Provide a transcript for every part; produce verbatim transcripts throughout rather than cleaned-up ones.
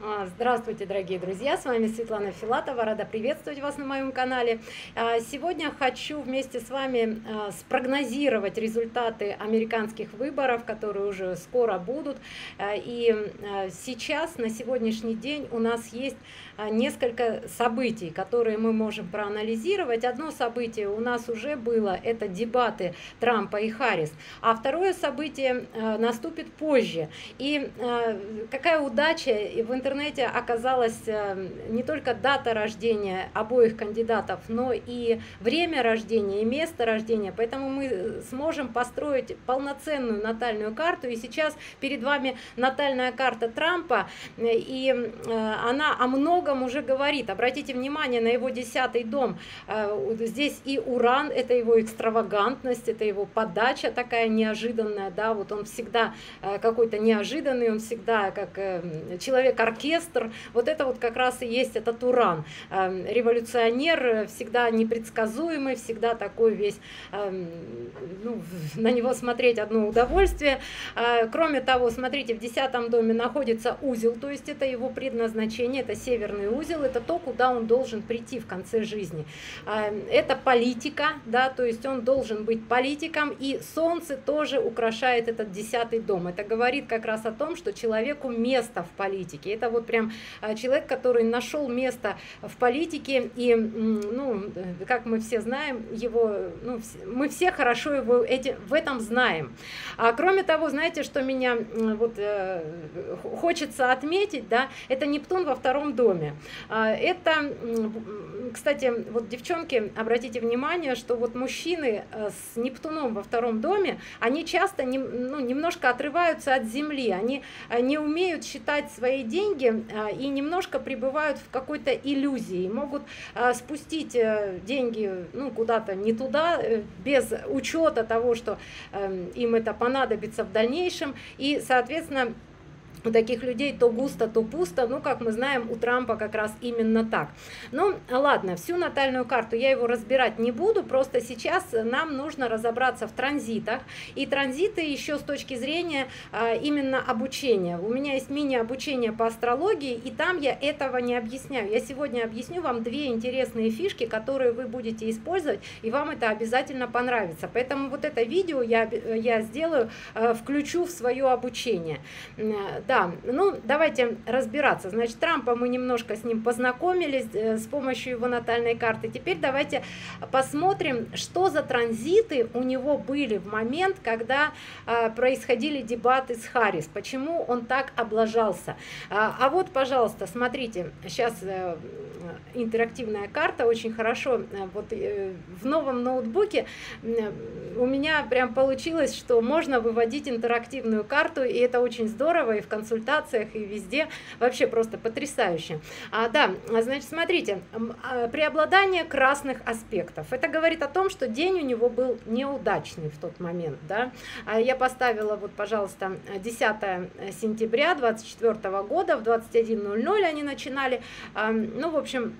А, Здравствуйте, дорогие друзья! С вами Светлана Филатова. Рада приветствовать вас на моем канале. А, Сегодня хочу вместе с вами а, спрогнозировать результаты американских выборов, которые уже скоро будут. А, И а, сейчас, на сегодняшний день, у нас есть а, несколько событий, которые мы можем проанализировать. Одно событие у нас уже было, это дебаты Трампа и Харрис, а второе событие а, наступит позже. И а, какая удача в интернете оказалась не только дата рождения обоих кандидатов, но и время рождения, и место рождения. Поэтому мы сможем построить полноценную натальную карту. И сейчас перед вами натальная карта Трампа, и она о многом уже говорит. Обратите внимание на его десятый дом. Здесь и Уран, это его экстравагантность, это его подача такая неожиданная, да, вот он всегда какой-то неожиданный, он всегда как человек-оркестр. Вот это вот как раз и есть этот Уран. Революционер, всегда непредсказуемый, всегда такой весь, ну, на него смотреть одно удовольствие. Кроме того, смотрите, в десятом доме находится узел, то есть это его предназначение, это северный узел, это то, куда он должен прийти в конце жизни. Это политика, да, то есть он должен быть политиком, и Солнце тоже украшает этот десятый дом. Это говорит как раз о том, что человеку место в политике. Это вот прям человек, который нашел место в политике, и, ну, как мы все знаем, его, ну, мы все хорошо его эти, в этом знаем. А кроме того, знаете, что меня вот э, хочется отметить, да, это Нептун во втором доме. Это, кстати, вот девчонки, обратите внимание, что вот мужчины с Нептуном во втором доме, они часто не, ну, немножко отрываются от Земли, они не умеют считать свои деньги и немножко пребывают в какой-то иллюзии, могут спустить деньги, ну, куда-то не туда, без учета того, что им это понадобится в дальнейшем, и, соответственно, у таких людей то густо, то пусто. Ну, как мы знаем, у Трампа как раз именно так. Ну, ладно, всю натальную карту я его разбирать не буду, просто сейчас нам нужно разобраться в транзитах. И транзиты еще с точки зрения а, именно обучения. У меня есть мини-обучение по астрологии, и там я этого не объясняю. Я сегодня объясню вам две интересные фишки, которые вы будете использовать, и вам это обязательно понравится. Поэтому вот это видео я, я сделаю, а, включу в свое обучение. Да, ну давайте разбираться. Значит, Трампа мы немножко с ним познакомились э, с помощью его натальной карты. Теперь давайте посмотрим, что за транзиты у него были в момент, когда э, происходили дебаты с Харрис. Почему он так облажался. А, а вот, пожалуйста, смотрите, сейчас э, интерактивная карта, очень хорошо. Э, вот э, в новом ноутбуке э, у меня прям получилось, что можно выводить интерактивную карту, и это очень здорово, и в консультациях, и везде, вообще просто потрясающе. А, да, значит, смотрите, преобладание красных аспектов. Это говорит о том, что день у него был неудачный в тот момент, да. Я поставила, вот, пожалуйста, десятое сентября двадцать четвёртого года, в двадцать один ноль ноль они начинали, ну, в общем,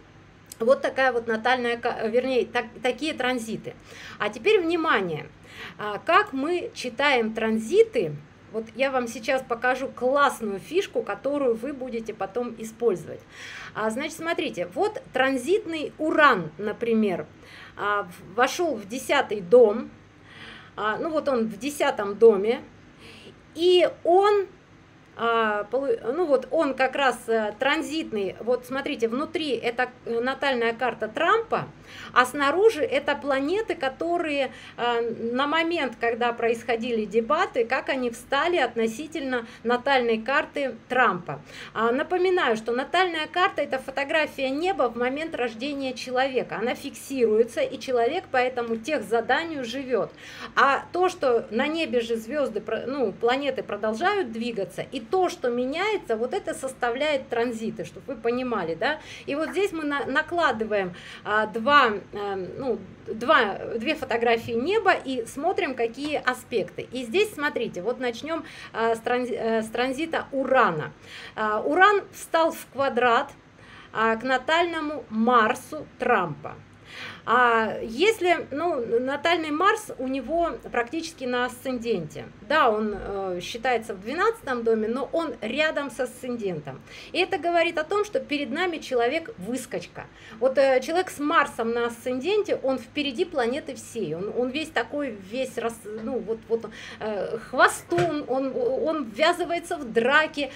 вот такая вот натальная, вернее, так, такие транзиты. А теперь внимание, как мы читаем транзиты. Вот я вам сейчас покажу классную фишку, которую вы будете потом использовать. А, значит, смотрите, вот транзитный Уран, например, а, вошел в десятый дом, а, ну вот он в десятом доме, и он, а, ну вот он как раз а, транзитный, вот смотрите, внутри это натальная карта Трампа, а снаружи это планеты, которые э, на момент, когда происходили дебаты, как они встали относительно натальной карты Трампа. А, напоминаю, что натальная карта — это фотография неба в момент рождения человека. Она фиксируется, и человек по этому техзаданию живет. А то, что на небе же звезды, ну, планеты продолжают двигаться, и то, что меняется, вот это составляет транзиты, чтобы вы понимали, да. И вот здесь мы на, накладываем а, два Ну, два, две фотографии неба и смотрим, какие аспекты. И здесь, смотрите, вот начнем а, с, транзи, а, с транзита Урана. А, Уран встал в квадрат а, к натальному Марсу Трампа. А если, ну, натальный Марс у него практически на асценденте. Да, он э, считается в двенадцатом доме, но он рядом с асцендентом. И это говорит о том, что перед нами человек выскочка. Вот э, человек с Марсом на асценденте, он впереди планеты всей. Он, он весь такой, весь, рас, ну, вот, вот э, хвостун, он, он ввязывается в драки,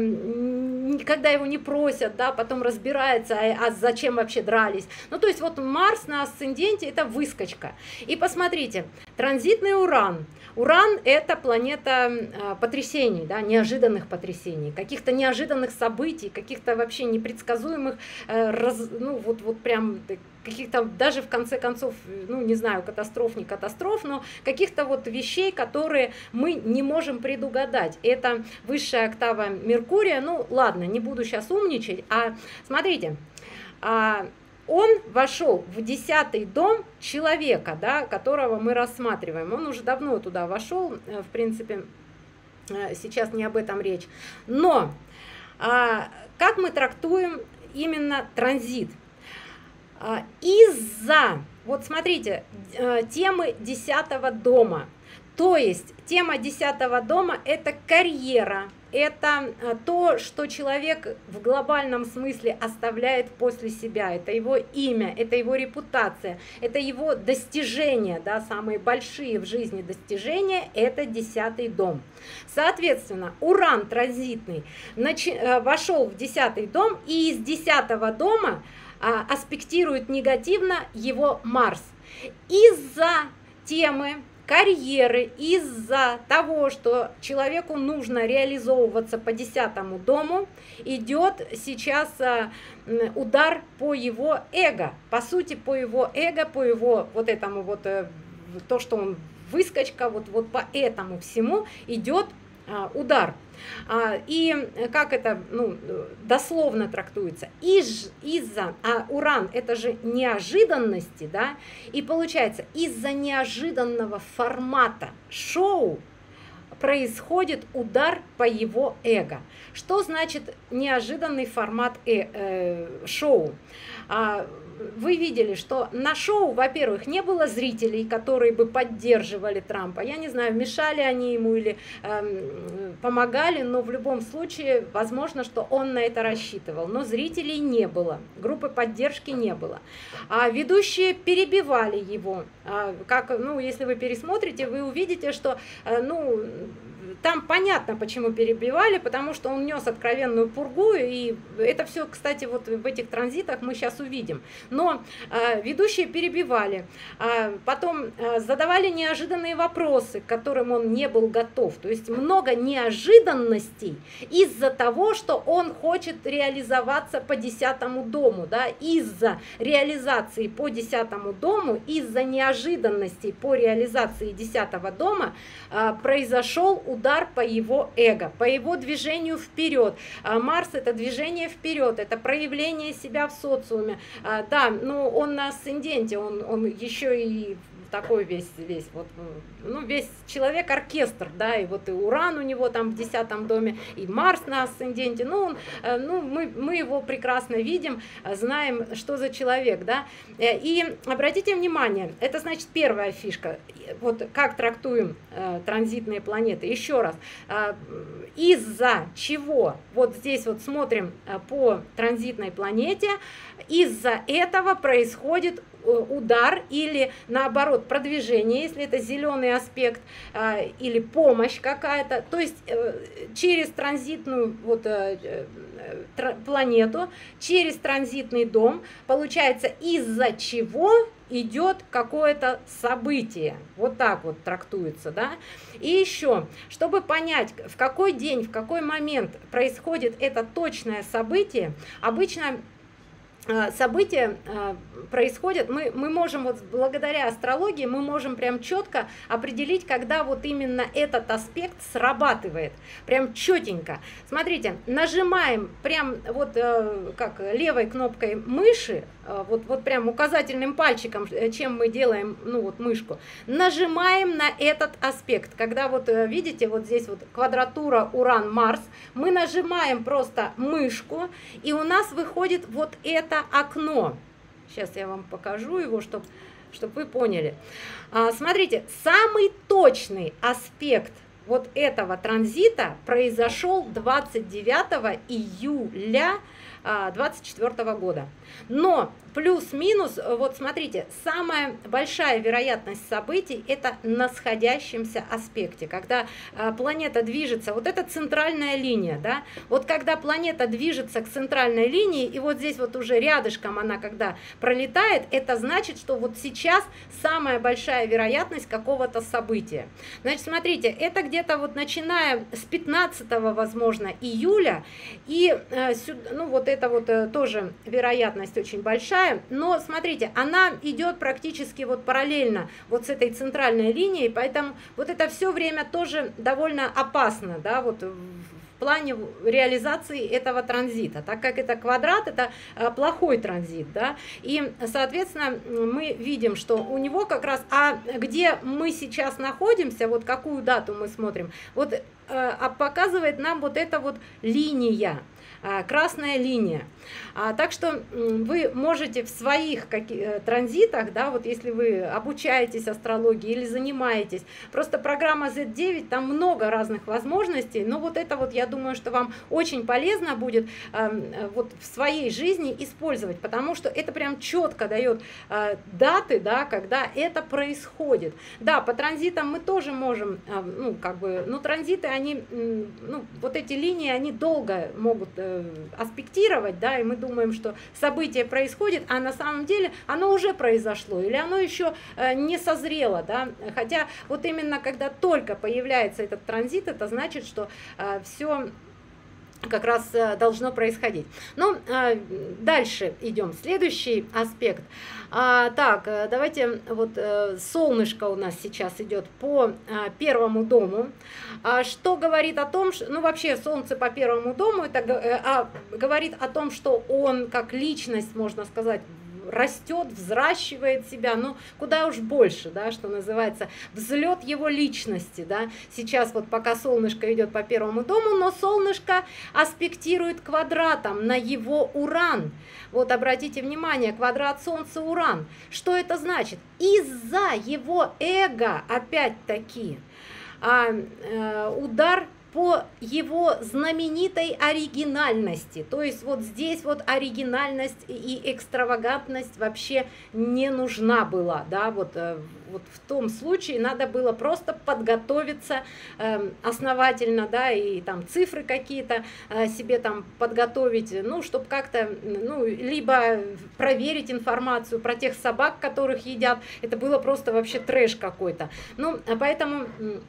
э, когда его не просят, да, потом разбирается, а, а зачем вообще дрались. Ну, то есть вот Марс на асценденте — это выскочка. И посмотрите, транзитный Уран. Уран — это планета э, потрясений, да, неожиданных потрясений, каких-то неожиданных событий, каких-то вообще непредсказуемых, э, раз, ну вот, вот прям каких-то даже в конце концов, ну не знаю, катастроф, не катастроф, но каких-то вот вещей, которые мы не можем предугадать. Это высшая октава Меркурия. Ну ладно, не буду сейчас умничать, а смотрите, а, он вошел в десятый дом человека, да, которого мы рассматриваем. Он уже давно туда вошел, в принципе, сейчас не об этом речь. Но а, как мы трактуем именно транзит? А, из-за, вот смотрите, темы десятого дома. То есть тема десятого дома — это карьера, это то, что человек в глобальном смысле оставляет после себя, это его имя, это его репутация, это его достижения, да, самые большие в жизни достижения — это десятый дом. Соответственно, Уран транзитный вошел в десятый дом, и из десятого дома а, аспектирует негативно его Марс. Из-за темы карьеры, из-за того, что человеку нужно реализовываться по десятому дому, идет сейчас удар по его эго, по сути, по его эго, по его вот этому вот, то, что он выскочка, вот, вот по этому всему идет удар. И как это, ну, дословно трактуется, из, из-за, а Уран — это же неожиданности, да, и получается, из-за неожиданного формата шоу происходит удар по его эго. Что значит неожиданный формат э, э, шоу? А, вы видели, что на шоу, во-первых, не было зрителей, которые бы поддерживали Трампа. Я не знаю, мешали они ему или э, помогали, но в любом случае, возможно, что он на это рассчитывал. Но зрителей не было, группы поддержки не было. А ведущие перебивали его. А, как, ну, если вы пересмотрите, вы увидите, что, э, ну, там понятно, почему перебивали, потому что он нес откровенную пургу, и это все, кстати, вот в этих транзитах мы сейчас увидим. Но э, ведущие перебивали, э, потом э, задавали неожиданные вопросы, к которым он не был готов. То есть много неожиданностей из-за того, что он хочет реализоваться по десятому дому, да, из-за реализации по десятому дому, из-за неожиданностей по реализации десятого дома э, произошел удар по его эго, по его движению вперед. Марс — это движение вперед, это проявление себя в социуме. Да, но он на асценденте, он, он еще и такой весь, весь, вот, ну, весь человек-оркестр, да, и вот и Уран у него там в десятом доме, и Марс на асценденте, ну, он, ну мы, мы его прекрасно видим, знаем, что за человек, да, и обратите внимание, это значит первая фишка, вот как трактуем э, транзитные планеты, еще раз, э, из-за чего, вот здесь вот смотрим э, по транзитной планете, из-за этого происходит удар или наоборот продвижение, если это зеленый аспект, или помощь какая-то, то есть через транзитную вот планету, через транзитный дом, получается, из-за чего идет какое-то событие, вот так вот трактуется, да. И еще, чтобы понять, в какой день, в какой момент происходит это точное событие, обычно события происходят, мы, мы можем вот благодаря астрологии, мы можем прям четко определить, когда вот именно этот аспект срабатывает, прям четенько. Смотрите, нажимаем прям вот как левой кнопкой мыши, вот, вот прям указательным пальчиком, чем мы делаем, ну вот мышку, нажимаем на этот аспект, когда вот видите, вот здесь вот квадратура Уран-Марс, мы нажимаем просто мышку, и у нас выходит вот это окно. Сейчас я вам покажу его, чтобы чтоб вы поняли. А, смотрите, самый точный аспект вот этого транзита произошел двадцать девятого июля двадцать четвёртого года. Но плюс-минус, вот смотрите, самая большая вероятность событий это на сходящемся аспекте, когда а, планета движется, вот эта центральная линия, да, вот когда планета движется к центральной линии, и вот здесь вот уже рядышком она когда пролетает, это значит, что вот сейчас самая большая вероятность какого-то события. Значит, смотрите, это где-то вот начиная с пятнадцатого, возможно, июля, и э, сюда, ну вот это вот э, тоже вероятность очень большая, но смотрите, она идет практически вот параллельно вот с этой центральной линией, поэтому вот это все время тоже довольно опасно, да, вот в плане реализации этого транзита, так как это квадрат, это плохой транзит, да, и, соответственно, мы видим, что у него как раз, а где мы сейчас находимся, вот какую дату мы смотрим, вот а показывает нам вот эта вот линия, красная линия. А, так что вы можете в своих каких, транзитах, да, вот если вы обучаетесь астрологии или занимаетесь, просто программа зет девять, там много разных возможностей, но вот это вот, я думаю, что вам очень полезно будет э, вот в своей жизни использовать, потому что это прям четко дает э, даты, да, когда это происходит. Да, по транзитам мы тоже можем, э, ну, как бы, ну, транзиты, они, э, ну, вот эти линии, они долго могут э, аспектировать, да, и мы думаем, что событие происходит, а на самом деле оно уже произошло, или оно еще э, не созрело, да, хотя вот именно когда только появляется этот транзит, это значит, что э, все как раз должно происходить. Ну, дальше идем. Следующий аспект. А, так, давайте, вот солнышко у нас сейчас идет по первому дому. А, что говорит о том, что, ну, вообще солнце по первому дому, это а, говорит о том, что он как личность, можно сказать, растет, взращивает себя, ну, куда уж больше, да, что называется, взлет его личности, да, сейчас вот пока солнышко идет по первому дому, но солнышко аспектирует квадратом на его Уран, вот обратите внимание, квадрат Солнца Уран, что это значит? Из-за его эго, опять-таки, а, э, удар по его знаменитой оригинальности, то есть вот здесь вот оригинальность и экстравагантность вообще не нужна была, да, вот, вот в том случае надо было просто подготовиться э, основательно, да, и там цифры какие-то э, себе там подготовить, ну, чтобы как-то, ну, либо проверить информацию про тех собак, которых едят, это было просто вообще трэш какой-то, ну, поэтому...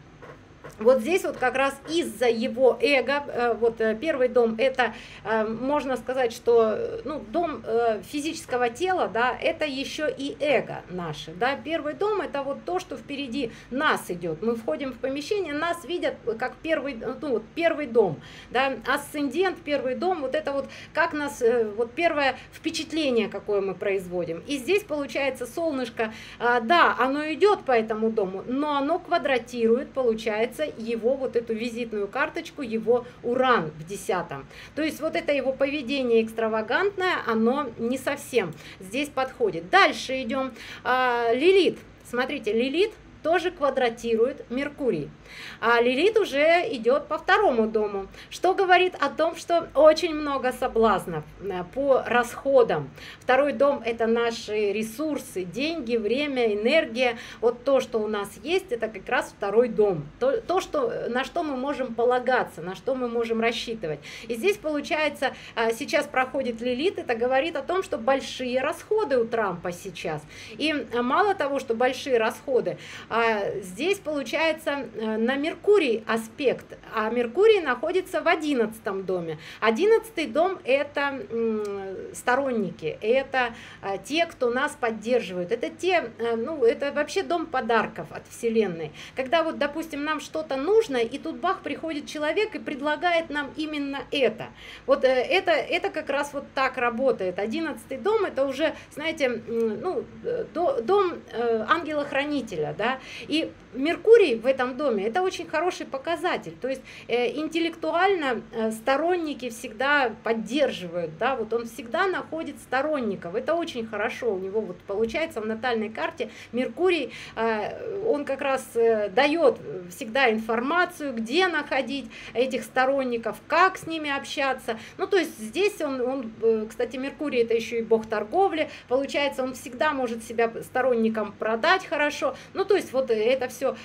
Вот здесь вот как раз из-за его эго, вот первый дом, это можно сказать, что, ну, дом физического тела, да, это еще и эго наше, да, первый дом это вот то, что впереди нас идет, мы входим в помещение, нас видят как первый, ну, вот первый дом, да, асцендент, первый дом, вот это вот как нас, вот первое впечатление, какое мы производим, и здесь получается солнышко, да, оно идет по этому дому, но оно квадратирует, получается, его вот эту визитную карточку, его Уран в десятом. То есть вот это его поведение экстравагантное, оно не совсем здесь подходит. Дальше идем. А, Лилит. Смотрите, Лилит тоже квадратирует Меркурий. А Лилит уже идет по второму дому, что говорит о том, что очень много соблазнов по расходам. Второй дом это наши ресурсы, деньги, время, энергия. Вот то, что у нас есть, это как раз второй дом. То, то что, на что мы можем полагаться, на что мы можем рассчитывать. И здесь получается, сейчас проходит Лилит, это говорит о том, что большие расходы у Трампа сейчас. И мало того, что большие расходы, здесь получается на Меркурий аспект, а Меркурий находится в одиннадцатом доме. Одиннадцатый дом это сторонники, это те, кто нас поддерживает, это те, ну, это вообще дом подарков от Вселенной. Когда вот, допустим, нам что-то нужно, и тут бах, приходит человек и предлагает нам именно это. Вот это, это как раз вот так работает. Одиннадцатый дом это уже, знаете, ну, дом ангела-хранителя, да, И Меркурий в этом доме — это очень хороший показатель, то есть э, интеллектуально э, сторонники всегда поддерживают, да, вот он всегда находит сторонников, это очень хорошо, у него вот получается в натальной карте Меркурий, э, он как раз э, дает всегда информацию, где находить этих сторонников, как с ними общаться, ну то есть здесь он, он э, кстати, Меркурий — это еще и бог торговли, получается, он всегда может себя сторонникам продать хорошо, ну то есть вот это все все,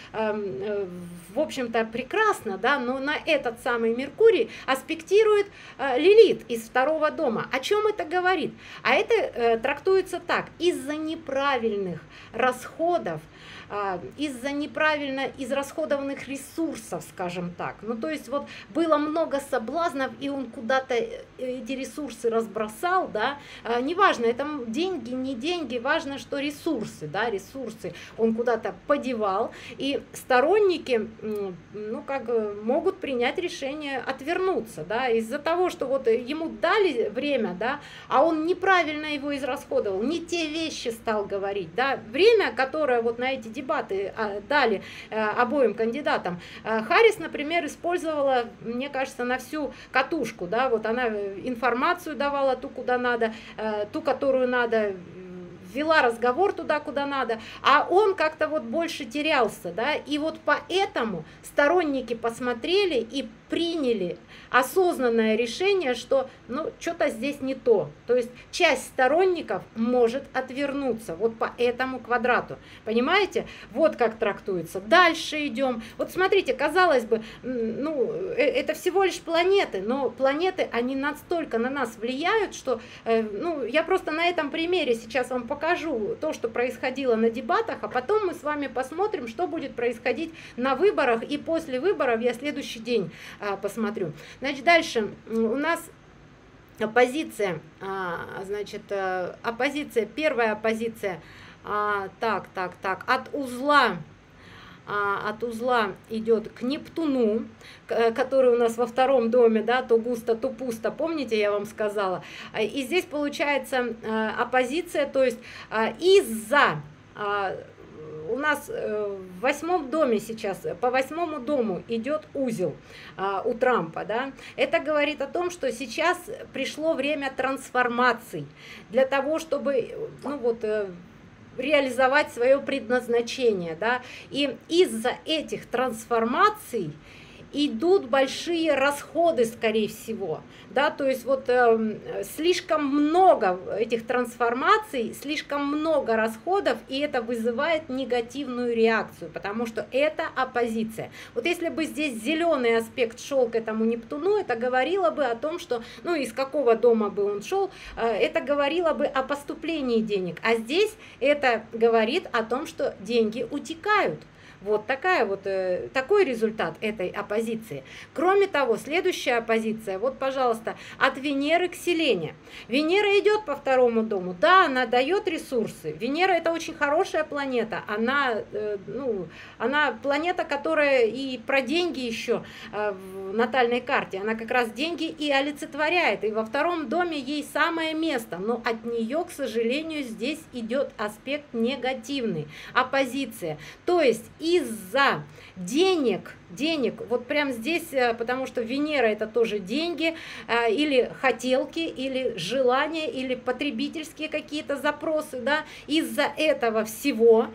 в общем-то, прекрасно, да, но на этот самый Меркурий аспектирует Лилит из второго дома. О чем это говорит? А это трактуется так: из-за неправильных расходов, из-за неправильно израсходованных ресурсов, скажем так. Ну, то есть вот было много соблазнов, и он куда-то эти ресурсы разбросал, да, неважно, это деньги, не деньги, важно, что ресурсы, да, ресурсы он куда-то подевал, и сторонники, ну, как могут принять решение отвернуться, да, из-за того, что вот ему дали время, да, а он неправильно его израсходовал, не те вещи стал говорить, да, время, которое вот на эти дебаты дали обоим кандидатам, Харрис, например, использовала, мне кажется, на всю катушку, да, вот она информацию давала ту, куда надо, ту, которую надо, вела разговор туда, куда надо, а он как-то вот больше терялся, да, и вот поэтому сторонники посмотрели и приняли осознанное решение, что, ну, что-то здесь не то, то есть часть сторонников может отвернуться, вот по этому квадрату, понимаете, вот как трактуется. Дальше идем, вот смотрите, казалось бы, ну, это всего лишь планеты, но планеты, они настолько на нас влияют, что, ну, я просто на этом примере сейчас вам покажу, покажу то, что происходило на дебатах, а потом мы с вами посмотрим, что будет происходить на выборах, и после выборов я следующий день а, посмотрю. Значит, дальше у нас оппозиция, а, значит, оппозиция, первая оппозиция, а, так, так, так, от узла, от узла идет к Нептуну, который у нас во втором доме, да, то густо, то пусто, помните, я вам сказала. И здесь получается оппозиция, то есть из-за, у нас в восьмом доме сейчас, по восьмому дому идет узел у Трампа, да. Это говорит о том, что сейчас пришло время трансформаций для того, чтобы, ну вот, реализовать свое предназначение, да, и из-за этих трансформаций идут большие расходы, скорее всего, да, то есть вот э, слишком много этих трансформаций, слишком много расходов, и это вызывает негативную реакцию, потому что это оппозиция. Вот если бы здесь зеленый аспект шел к этому Нептуну, это говорило бы о том, что, ну, из какого дома бы он шел, э, это говорило бы о поступлении денег, а здесь это говорит о том, что деньги утекают. Вот такая вот, э, такой результат этой оппозиции. Кроме того, следующая оппозиция, вот, пожалуйста, от Венеры к Селене. Венера идет по второму дому, да, она дает ресурсы. Венера — это очень хорошая планета, она, э, ну, она планета, которая и про деньги еще э, в натальной карте, она как раз деньги и олицетворяет, и во втором доме ей самое место, но от нее, к сожалению, здесь идет аспект негативный, оппозиция, то есть и из-за денег, денег, вот прям здесь, потому что Венера — это тоже деньги, или хотелки, или желания, или потребительские какие-то запросы, да, из-за этого всего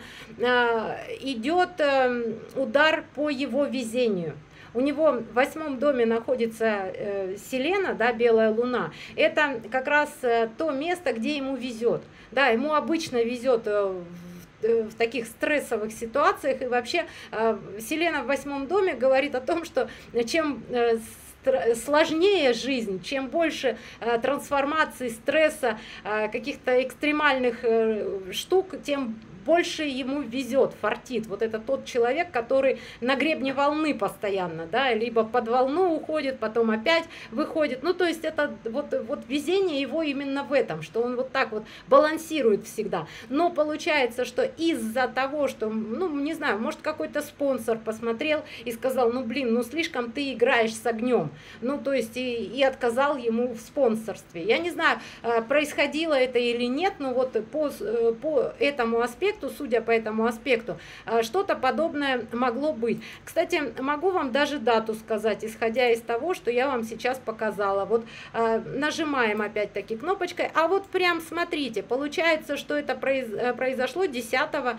идет удар по его везению. У него в восьмом доме находится э, Селена, да, белая луна. Это как раз э, то место, где ему везет. Да, ему обычно везет э, в таких стрессовых ситуациях, и вообще э, Селена в восьмом доме говорит о том, что чем э, сложнее жизнь, чем больше э, трансформаций, стресса, э, каких-то экстремальных э, штук, тем больше ему везет, фартит. Вот это тот человек, который на гребне волны постоянно, да, либо под волну уходит, потом опять выходит. Ну, то есть это вот, вот везение его именно в этом, что он вот так вот балансирует всегда. Но получается, что из-за того, что, ну, не знаю, может, какой-то спонсор посмотрел и сказал, ну, блин, ну, слишком ты играешь с огнем. Ну, то есть и, и отказал ему в спонсорстве. Я не знаю, происходило это или нет, но вот по, по этому аспекту аспекту, судя по этому аспекту, что-то подобное могло быть. Кстати, могу вам даже дату сказать, исходя из того, что я вам сейчас показала. Вот нажимаем опять-таки кнопочкой, а вот прям смотрите, получается, что это произошло десятого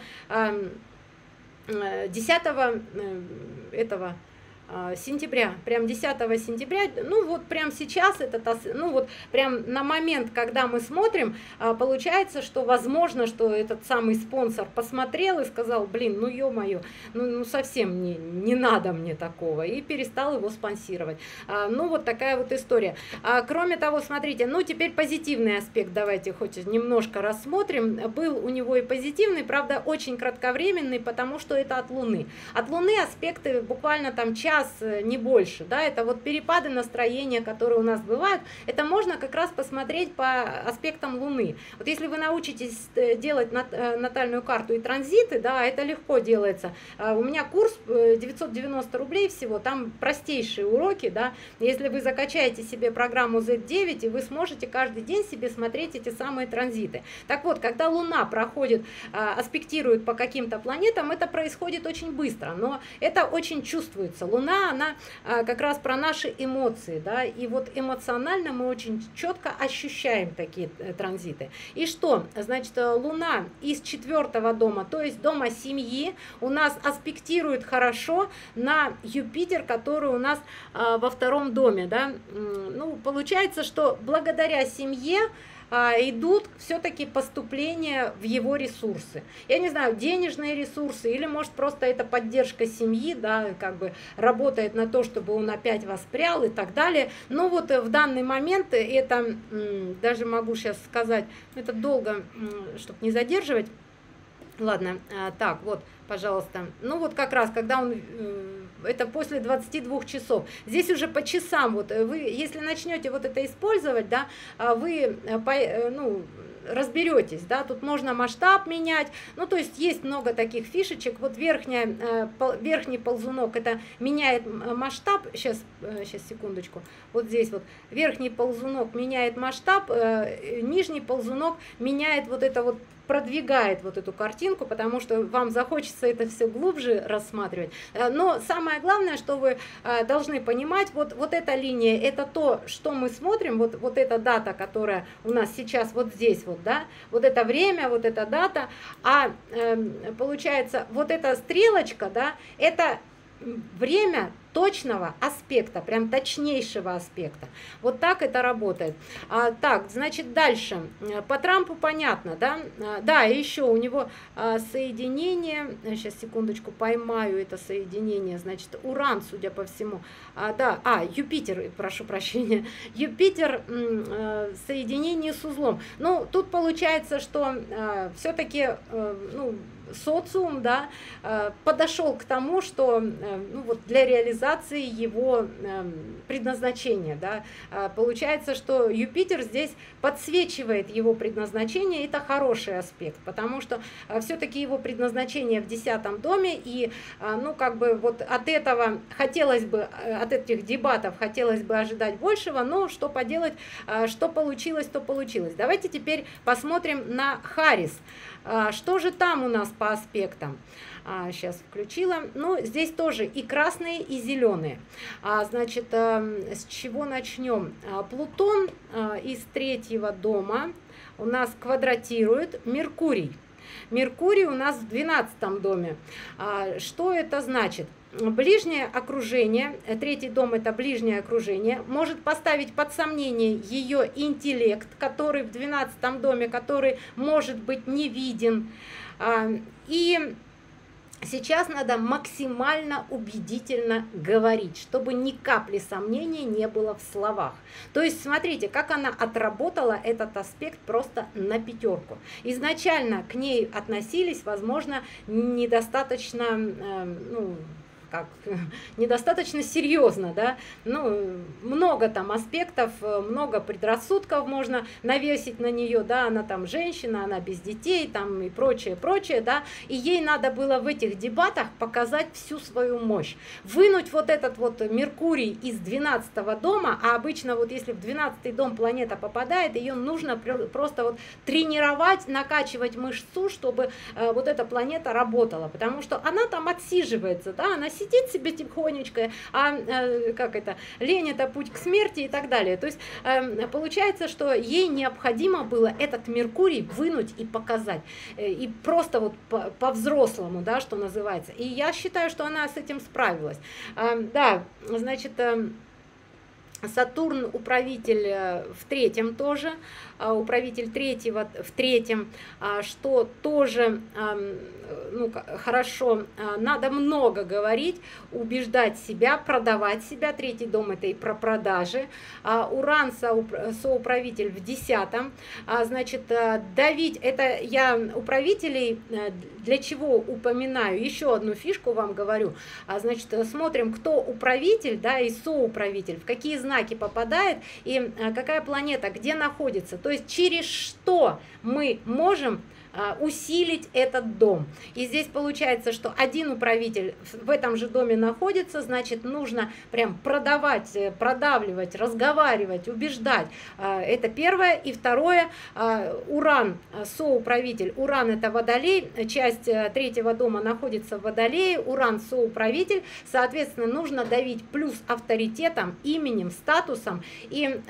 этого сентября, прям десятого сентября, ну вот прям сейчас, этот, ну вот прям на момент, когда мы смотрим, получается, что возможно, что этот самый спонсор посмотрел и сказал, блин, ну ё-моё, ну, ну совсем не, не надо мне такого, и перестал его спонсировать. Ну вот такая вот история. Кроме того, смотрите, ну теперь позитивный аспект давайте хоть немножко рассмотрим. Был у него и позитивный, правда, очень кратковременный, потому что это от Луны. От Луны аспекты буквально там час, не больше, да, это вот перепады настроения, которые у нас бывают, это можно как раз посмотреть по аспектам Луны. Вот если вы научитесь делать натальную карту и транзиты, да, это легко делается. У меня курс девятьсот девяносто рублей всего, там простейшие уроки, да, если вы закачаете себе программу зет девять, и вы сможете каждый день себе смотреть эти самые транзиты. Так вот, когда Луна проходит, аспектирует по каким-то планетам, это происходит очень быстро, но это очень чувствуется. Луна, она как раз про наши эмоции, да, и вот эмоционально мы очень четко ощущаем такие транзиты. И что? Значит, Луна из четвертого дома, то есть дома семьи, у нас аспектирует хорошо на Юпитер, который у нас во втором доме, да. Ну, получается, что благодаря семье идут все-таки поступления в его ресурсы. Я не знаю, денежные ресурсы, или может просто это поддержка семьи, да, как бы работает на то, чтобы он опять воспрял и так далее. Но вот в данный момент это, даже могу сейчас сказать, это долго, чтобы не задерживать. Ладно, так, вот, пожалуйста. Ну вот как раз, когда он, это после двадцати двух часов. Здесь уже по часам, вот вы, если начнете вот это использовать, да, вы, ну, разберетесь, да, тут можно масштаб менять, ну, то есть есть много таких фишечек. Вот верхняя, верхний ползунок, это меняет масштаб, сейчас, сейчас, секундочку, вот здесь вот, верхний ползунок меняет масштаб, нижний ползунок меняет вот это вот, продвигает вот эту картинку, потому что вам захочется это все глубже рассматривать. Но самое главное, что вы должны понимать, вот, вот эта линия, это то, что мы смотрим, вот, вот эта дата, которая у нас сейчас вот здесь, вот, да, вот это время, вот эта дата, а э, получается, вот эта стрелочка, да, это время точного аспекта, прям точнейшего аспекта. Вот так это работает. А, так, значит, дальше. По Трампу понятно, да? А, да, еще у него а, соединение, сейчас, секундочку, поймаю это соединение, значит, Уран, судя по всему. А, да, а, Юпитер, прошу прощения. Юпитер а, соединение с узлом. Ну, тут получается, что а, все-таки, а, ну, социум, да, подошел к тому, что, ну, вот для реализации его предназначения, да, получается, что Юпитер здесь подсвечивает его предназначение, это хороший аспект, потому что все-таки его предназначение в десятом доме, и, ну, как бы вот от этого хотелось бы, от этих дебатов хотелось бы ожидать большего, но что поделать, что получилось, то получилось. Давайте теперь посмотрим на Харис. Что же там у нас по аспектам? Сейчас включила. Ну, здесь тоже и красные, и зеленые. Значит, с чего начнем? Плутон из третьего дома у нас квадратирует Меркурий. Меркурий у нас в двенадцатом доме. Что это значит? Ближнее окружение, третий дом это ближнее окружение, может поставить под сомнение ее интеллект, который в двенадцатом доме, который может быть не виден. И сейчас надо максимально убедительно говорить, чтобы ни капли сомнений не было в словах. То есть смотрите, как она отработала этот аспект просто на пятерку. Изначально к ней относились, возможно, недостаточно, ну, как недостаточно серьезно, да, ну, много там аспектов, много предрассудков можно навесить на нее, да, она там женщина, она без детей, там и прочее, прочее, да, и ей надо было в этих дебатах показать всю свою мощь, вынуть вот этот вот Меркурий из двенадцатого дома, а обычно вот если в двенадцатый дом планета попадает, ее нужно просто вот тренировать, накачивать мышцу, чтобы э, вот эта планета работала, потому что она там отсиживается, да, она сидит себе тихонечко, а э, как это, лень это путь к смерти и так далее. То есть э, получается, что ей необходимо было этот Меркурий вынуть и показать, э, и просто вот по-взрослому, да, что называется. И я считаю, что она с этим справилась. Э, да, значит, э, Сатурн управитель в третьем тоже, управитель третьего в третьем, что тоже ну, хорошо, надо много говорить, убеждать себя, продавать себя. Третий дом это и про продажи. Уран соуправитель в десятом, значит, давить, это я управителей для чего упоминаю, еще одну фишку вам говорю, значит, смотрим, кто управитель, да, и соуправитель, в какие знаки попадает и какая планета где находится, то есть через что мы можем усилить этот дом. И здесь получается, что один управитель в этом же доме находится, значит, нужно прям продавать, продавливать, разговаривать, убеждать. Это первое. И второе, Уран, соуправитель. Уран это Водолей, часть третьего дома находится в Водолее, Уран соуправитель, соответственно, нужно давить плюс авторитетом, именем, статусом. И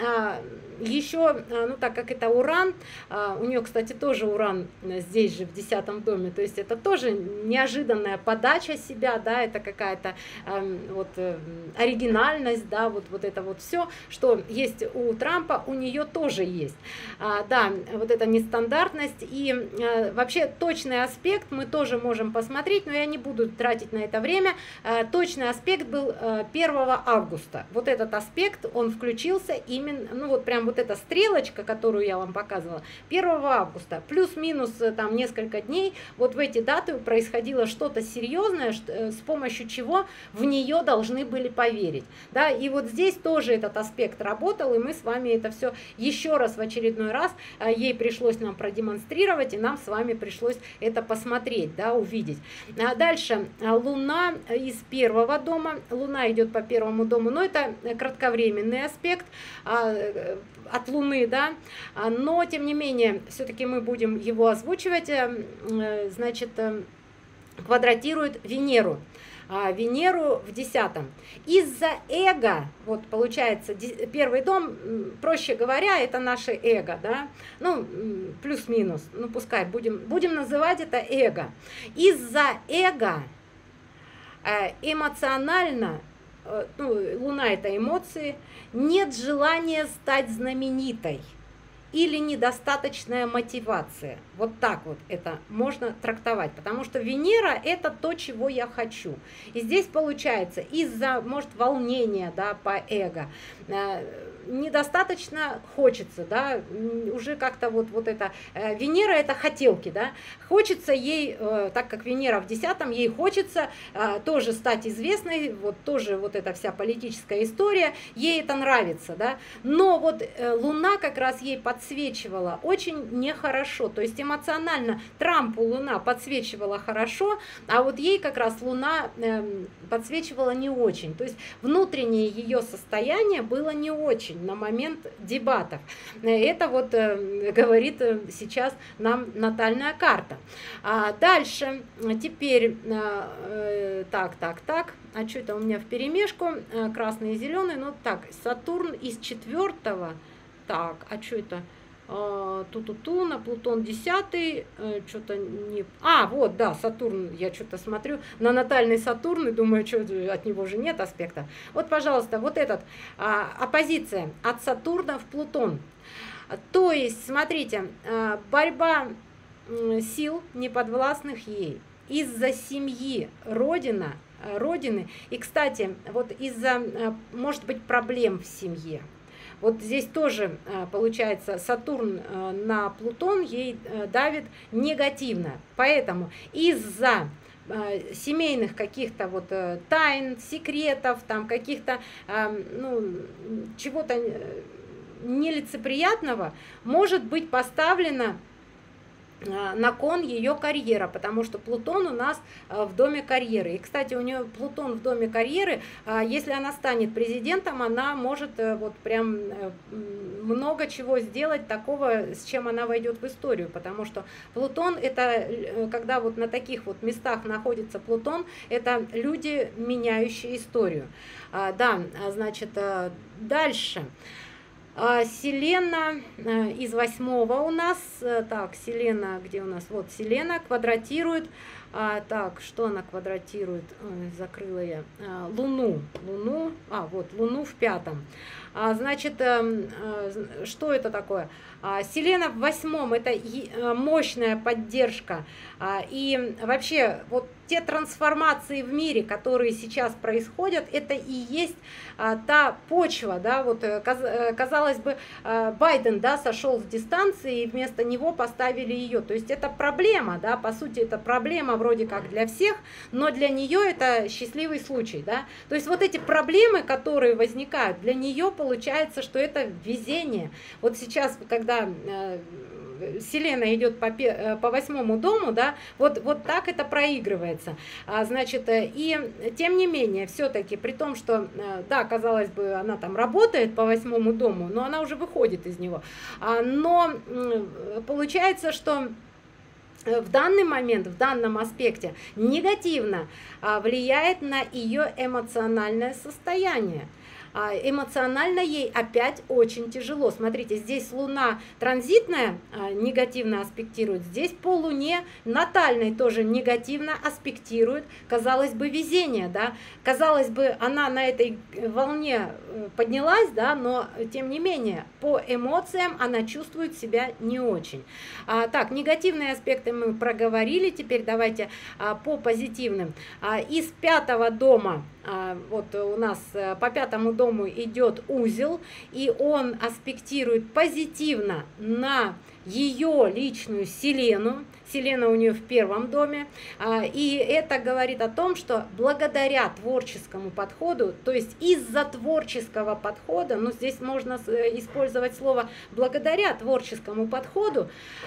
еще, ну так как это Уран, у нее, кстати, тоже Уран здесь же в десятом доме, то есть это тоже неожиданная подача себя, да, это какая-то э, вот э, оригинальность, да, вот, вот это вот все, что есть у Трампа, у нее тоже есть, а, да, вот эта нестандартность и э, вообще точный аспект мы тоже можем посмотреть, но я не буду тратить на это время, э, точный аспект был э, первого августа, вот этот аспект, он включился именно, ну вот прям вот эта стрелочка, которую я вам показывала, первого августа, плюс-минус там несколько дней, вот в эти даты происходило что-то серьезное, с помощью чего в нее должны были поверить, да, и вот здесь тоже этот аспект работал, и мы с вами это все еще раз в очередной раз ей пришлось нам продемонстрировать, и нам с вами пришлось это посмотреть, да, увидеть. А дальше Луна из первого дома, Луна идет по первому дому, но это кратковременный аспект от Луны, да, но тем не менее все-таки мы будем его озвучивать, значит, квадратирует Венеру. Венеру в десятом. Из-за эго, вот получается, первый дом, проще говоря, это наше эго, да, ну, плюс-минус, ну, пускай, будем, будем называть это эго. Из-за эго эмоционально, ну, Луна это эмоции, нет желания стать знаменитой или недостаточная мотивация. Вот так вот это можно трактовать, потому что Венера это то, чего я хочу. И здесь получается из-за, может, волнения, да, по эго, э, недостаточно хочется, да, уже как-то вот, вот это, э, Венера это хотелки, да, хочется ей, э, так как Венера в десятом, ей хочется э, тоже стать известной, вот тоже вот эта вся политическая история, ей это нравится, да, но вот э, Луна как раз ей подсвечивала очень нехорошо, то есть эмоционально Трампу Луна подсвечивала хорошо, а вот ей как раз Луна э, подсвечивала не очень, то есть внутреннее ее состояние было не очень на момент дебатов. Это вот э, говорит э, сейчас нам натальная карта. А дальше, теперь, э, э, так, так, так, а что это у меня вперемешку, э, красный и зеленый, ну так, Сатурн из четвертого, так, а что это? Ту-ту-ту, на Плутон десятый, что-то не... А, вот, да, Сатурн, я что-то смотрю на натальный Сатурн и думаю, что от него же нет аспекта. Вот, пожалуйста, вот этот, а, оппозиция от Сатурна в Плутон. То есть, смотрите, борьба сил неподвластных ей из-за семьи, родина, родины. И, кстати, вот из-за, может быть, проблем в семье. Вот здесь тоже получается Сатурн на Плутон ей давит негативно. Поэтому из-за семейных каких-то вот тайн, секретов, там каких-то, ну, чего-то нелицеприятного, может быть поставлено на кон ее карьера, потому что Плутон у нас в доме карьеры. И, кстати, у нее Плутон в доме карьеры, если она станет президентом, она может вот прям много чего сделать такого, с чем она войдет в историю, потому что Плутон это, когда вот на таких вот местах находится Плутон, это люди, меняющие историю. Да, значит, дальше. Селена из восьмого у нас, так, Селена, где у нас, вот Селена квадратирует, а, так, что она квадратирует, ой, закрыла я, а, Луну, Луну, а, вот, Луну в пятом. А, значит, а, а, что это такое? А, Селена в восьмом, это мощная поддержка, а, и вообще, вот те трансформации в мире, которые сейчас происходят, это и есть а, та почва, да, вот, казалось бы, Байден, да, сошел с дистанции, и вместо него поставили ее, то есть это проблема, да, по сути, это проблема вроде как для всех, но для нее это счастливый случай, да, то есть вот эти проблемы, которые возникают, для нее получается, что это везение. Вот сейчас, когда Селена идет по, по восьмому дому, да, вот, вот так это проигрывается. А, значит, и тем не менее, все-таки, при том, что, да, казалось бы, она там работает по восьмому дому, но она уже выходит из него. А, но получается, что в данный момент, в данном аспекте негативно влияет на ее эмоциональное состояние. Эмоционально ей опять очень тяжело. Смотрите, здесь Луна транзитная негативно аспектирует, здесь по Луне натальной тоже негативно аспектирует, казалось бы, везение, да, казалось бы, она на этой волне поднялась, да, но тем не менее по эмоциям она чувствует себя не очень. А, так, негативные аспекты мы проговорили, теперь давайте а, по позитивным. А, из пятого дома, а, вот у нас по пятому дому идет узел, и он аспектирует позитивно на ее личную Селену. Селена у нее в первом доме, и это говорит о том, что благодаря творческому подходу, то есть из-за творческого подхода, ну здесь можно использовать слово благодаря творческому подходу,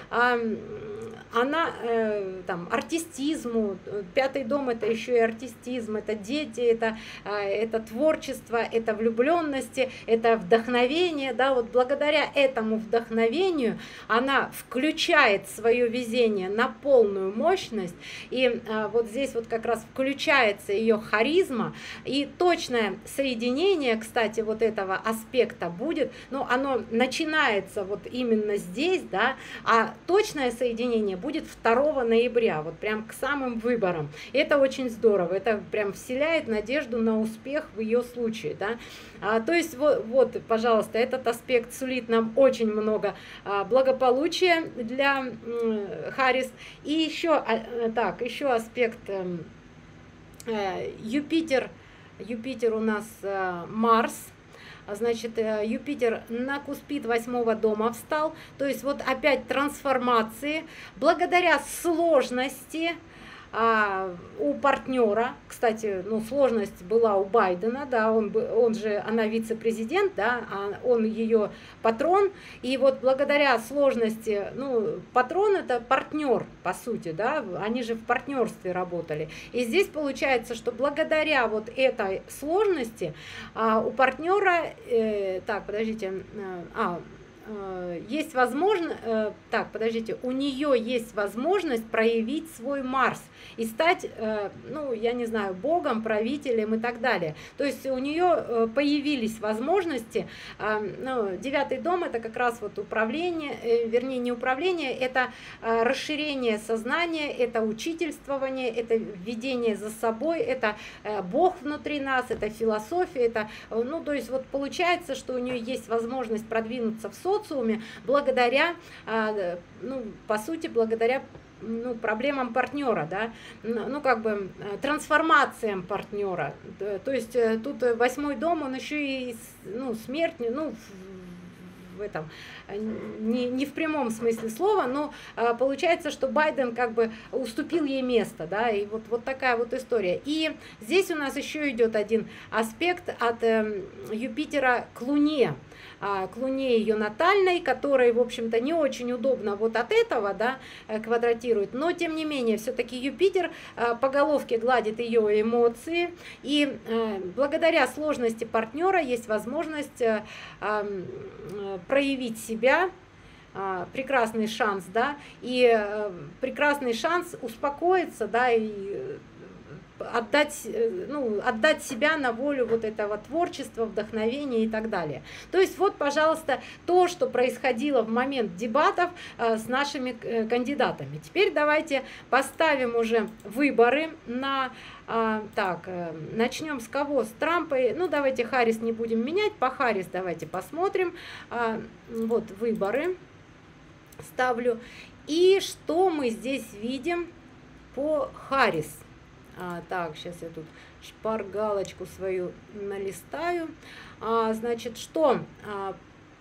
она там артистизму, пятый дом это еще и артистизм, это дети, это, это творчество, это влюбленности, это вдохновение, да, вот благодаря этому вдохновению она включает свое везение на полную мощность, и а, вот здесь вот как раз включается ее харизма, и точное соединение, кстати, вот этого аспекта будет, но оно начинается вот именно здесь, да, а точное соединение будет второго ноября, вот прям к самым выборам. Это очень здорово, это прям вселяет надежду на успех в ее случае, да. А, то есть вот, вот, пожалуйста, этот аспект сулит нам очень много а, благополучия для м, Харис. И еще, так, еще аспект э, Юпитер, Юпитер у нас э, Марс. Значит, Юпитер на куспид восьмого дома встал, то есть вот опять трансформации, благодаря сложности а, у партнера, кстати, ну, сложность была у Байдена, да, он, он же, она вице-президент, да, а он ее патрон, и вот благодаря сложности, ну, патрон это партнер, по сути, да, они же в партнерстве работали, и здесь получается, что благодаря вот этой сложности а, у партнера, э, так, подождите, а, есть возможность, так, подождите, у нее есть возможность проявить свой Марс и стать, ну, я не знаю, богом, правителем и так далее. То есть у нее появились возможности, ну, девятый дом это как раз вот управление, вернее не управление, это расширение сознания, это учительствование, это введение за собой, это Бог внутри нас, это философия, это, ну, то есть вот получается, что у нее есть возможность продвинуться в социуме благодаря, ну, по сути, благодаря, ну, проблемам партнера, да, ну, как бы трансформациям партнера. То есть тут восьмой дом, он еще и, ну, смерть, ну, в этом, не, не в прямом смысле слова, но получается, что Байден как бы уступил ей место, да, и вот, вот такая вот история. И здесь у нас еще идет один аспект от э, Юпитера к Луне, к Луне ее натальной, которой, в общем-то, не очень удобно вот от этого, да, квадратирует, но, тем не менее, все-таки Юпитер по головке гладит ее эмоции, и благодаря сложности партнера есть возможность проявить себя, прекрасный шанс, да, и прекрасный шанс успокоиться, да, и отдать, ну, отдать себя на волю вот этого творчества, вдохновения и так далее. То есть вот, пожалуйста, то, что происходило в момент дебатов э, с нашими э, кандидатами. Теперь давайте поставим уже выборы на... Э, так, э, начнем с кого? С Трампа. Ну, давайте Харрис не будем менять. По Харрис давайте посмотрим. Э, вот выборы ставлю. И что мы здесь видим по Харрис? А, так, сейчас я тут шпаргалочку свою налистаю. А, значит, что? А,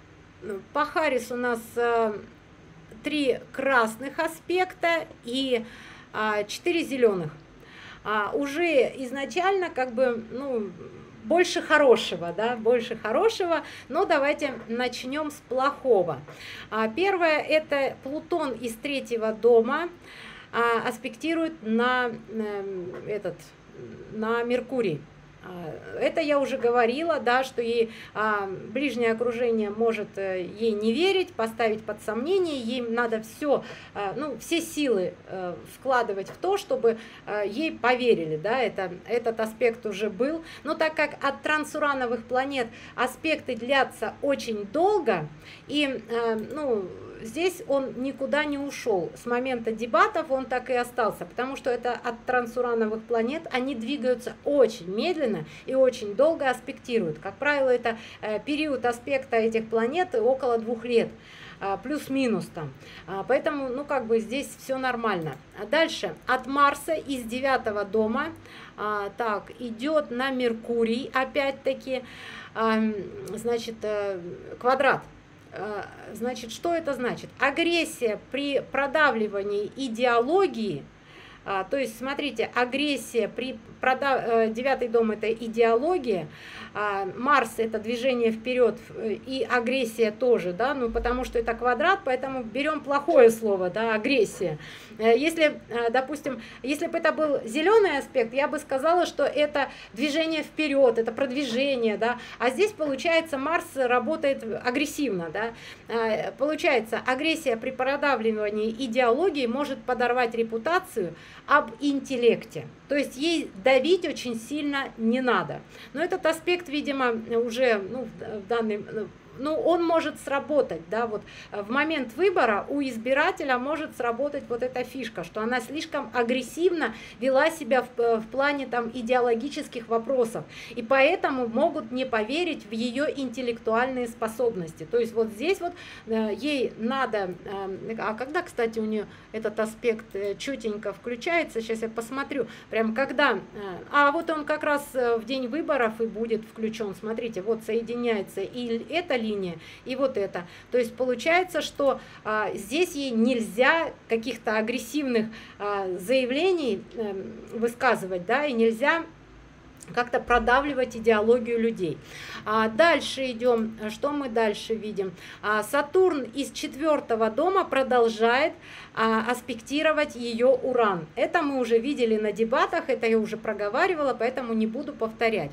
по Харрис у нас а, три красных аспекта и а, четыре зеленых. А, уже изначально как бы, ну, больше хорошего, да, больше хорошего, но давайте начнем с плохого. А, первое, это Плутон из третьего дома. Аспектирует на этот, на Меркурий. Это я уже говорила, да, что ей а, ближнее окружение может ей не верить, поставить под сомнение, ей надо все, а, ну, все силы а, вкладывать в то, чтобы а, ей поверили, да, это, этот аспект уже был. Но так как от трансурановых планет аспекты длятся очень долго, и, а, ну, здесь он никуда не ушел. С момента дебатов он так и остался, потому что это от трансурановых планет, они двигаются очень медленно и очень долго аспектируют. Как правило, это период аспекта этих планет около двух лет, плюс-минус там. Поэтому, ну, как бы здесь все нормально. Дальше, от Марса из девятого дома, так, идет на Меркурий, опять-таки, значит, квадрат. Значит, что это значит? Агрессия при продавливании идеологии, то есть, смотрите, агрессия при продав... девятый дом это идеология, Марс это движение вперед и агрессия тоже, да, ну потому что это квадрат, поэтому берем плохое слово, да, агрессия. Если, допустим, если бы это был зеленый аспект, я бы сказала, что это движение вперед, это продвижение, да, а здесь получается Марс работает агрессивно, да, получается агрессия при продавливании идеологии может подорвать репутацию об интеллекте, то есть ей давить очень сильно не надо. Но этот аспект, видимо, уже, ну, в данный, ну, он может сработать, да, вот в момент выбора у избирателя может сработать вот эта фишка, что она слишком агрессивно вела себя в, в плане там идеологических вопросов, и поэтому могут не поверить в ее интеллектуальные способности. То есть вот здесь вот э, ей надо, э, а когда, кстати, у нее этот аспект э, чутенько включается, сейчас я посмотрю, прям когда, э, а вот он как раз в день выборов и будет включен, смотрите, вот соединяется и это линия, и вот это. То есть получается, что а, здесь ей нельзя каких-то агрессивных а, заявлений а, высказывать, да, и нельзя как-то продавливать идеологию людей. А дальше идем, что мы дальше видим? А, Сатурн из четвертого дома продолжает а, аспектировать ее Уран. Это мы уже видели на дебатах, это я уже проговаривала, поэтому не буду повторять.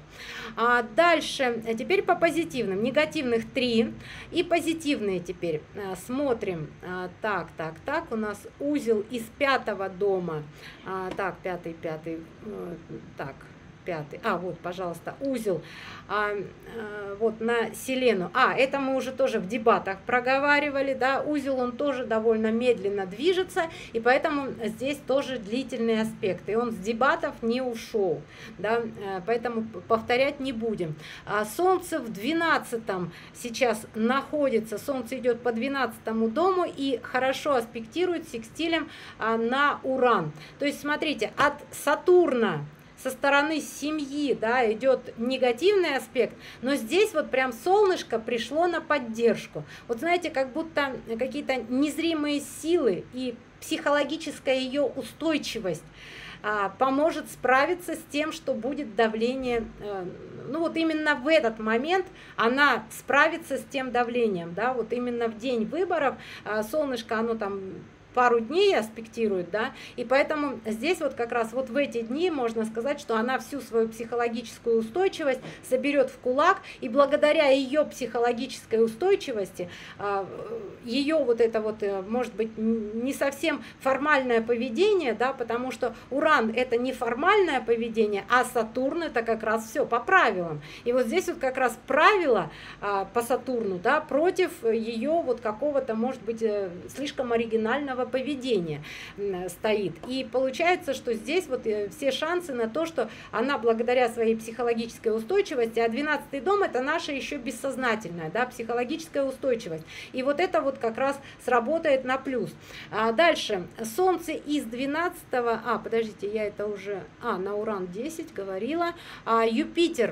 А дальше, теперь по позитивным. Негативных три и позитивные теперь. А, смотрим. А, так, так, так, у нас узел из пятого дома. А, так, пятый, пятый, так. Пятый. А, вот, пожалуйста, узел а, а, вот на Селену. А, это мы уже тоже в дебатах проговаривали, да, узел он тоже довольно медленно движется, и поэтому здесь тоже длительный аспект, и он с дебатов не ушел, да, поэтому повторять не будем. А Солнце в двенадцатом сейчас находится, Солнце идет по двенадцатому дому и хорошо аспектирует секстилем а, на Уран. То есть, смотрите, от Сатурна со стороны семьи, да, идет негативный аспект, но здесь вот прям солнышко пришло на поддержку. Вот знаете, как будто какие-то незримые силы и психологическая ее устойчивость а, поможет справиться с тем, что будет давление. э, ну вот именно в этот момент она справится с тем давлением, да, вот именно в день выборов а, солнышко, оно там пару дней аспектирует, да, и поэтому здесь вот как раз вот в эти дни можно сказать, что она всю свою психологическую устойчивость соберет в кулак, и благодаря ее психологической устойчивости, ее вот это вот, может быть, не совсем формальное поведение, да, потому что Уран это не формальное поведение, а Сатурн это как раз все по правилам. И вот здесь вот как раз правило по Сатурну, да, против ее вот какого-то, может быть, слишком оригинального поведения стоит. И получается, что здесь вот все шансы на то, что она благодаря своей психологической устойчивости, а двенадцатый дом это наша еще бессознательная, да, психологическая устойчивость. И вот это вот как раз сработает на плюс. А дальше, Солнце из двенадцатого, а, подождите, я это уже, а, на Уран десять говорила, а, Юпитер.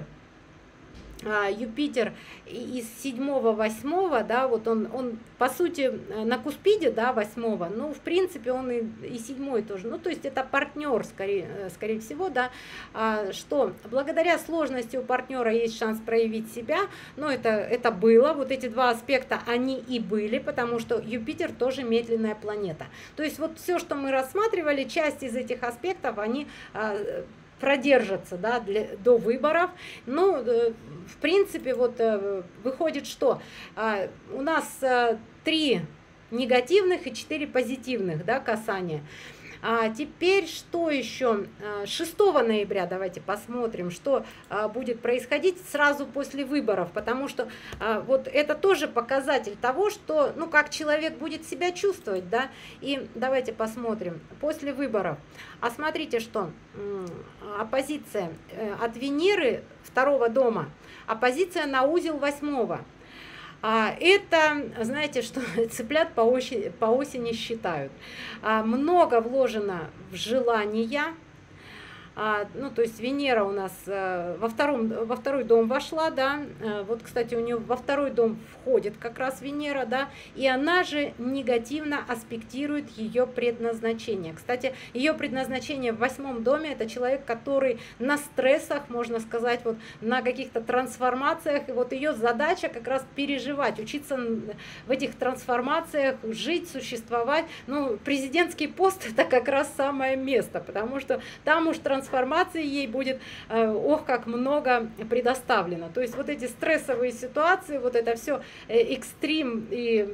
Юпитер из седьмого, восьмого, да, вот он, он по сути на Куспиде, да, восьмого, ну, в принципе, он и, и седьмой тоже, ну, то есть это партнер, скорее, скорее всего, да, что благодаря сложности у партнера есть шанс проявить себя, но это, это было, вот эти два аспекта, они и были, потому что Юпитер тоже медленная планета. То есть вот все, что мы рассматривали, часть из этих аспектов, они продержатся, да, для, до выборов. Ну, в принципе, вот выходит, что а, у нас а, три негативных и четыре позитивных, да, касания. А теперь что еще? шестого ноября давайте посмотрим, что а, будет происходить сразу после выборов, потому что а, вот это тоже показатель того, что, ну, как человек будет себя чувствовать, да, и давайте посмотрим после выборов. А смотрите, что оппозиция от Венеры второго дома, оппозиция на узел восьмого. Это, знаете, что цыплят по осени, по осени считают. Много вложено в желания. Ну, то есть Венера у нас во, втором, во второй дом вошла, да, вот, кстати, у нее во второй дом входит как раз Венера, да, и она же негативно аспектирует ее предназначение. Кстати, ее предназначение в восьмом доме — это человек, который на стрессах, можно сказать, вот на каких-то трансформациях, и вот ее задача как раз переживать, учиться в этих трансформациях, жить, существовать. Ну, президентский пост — это как раз самое место, потому что там уж трансформация информации ей будет, э, ох, как много предоставлено. То есть вот эти стрессовые ситуации, вот это все э, экстрим и,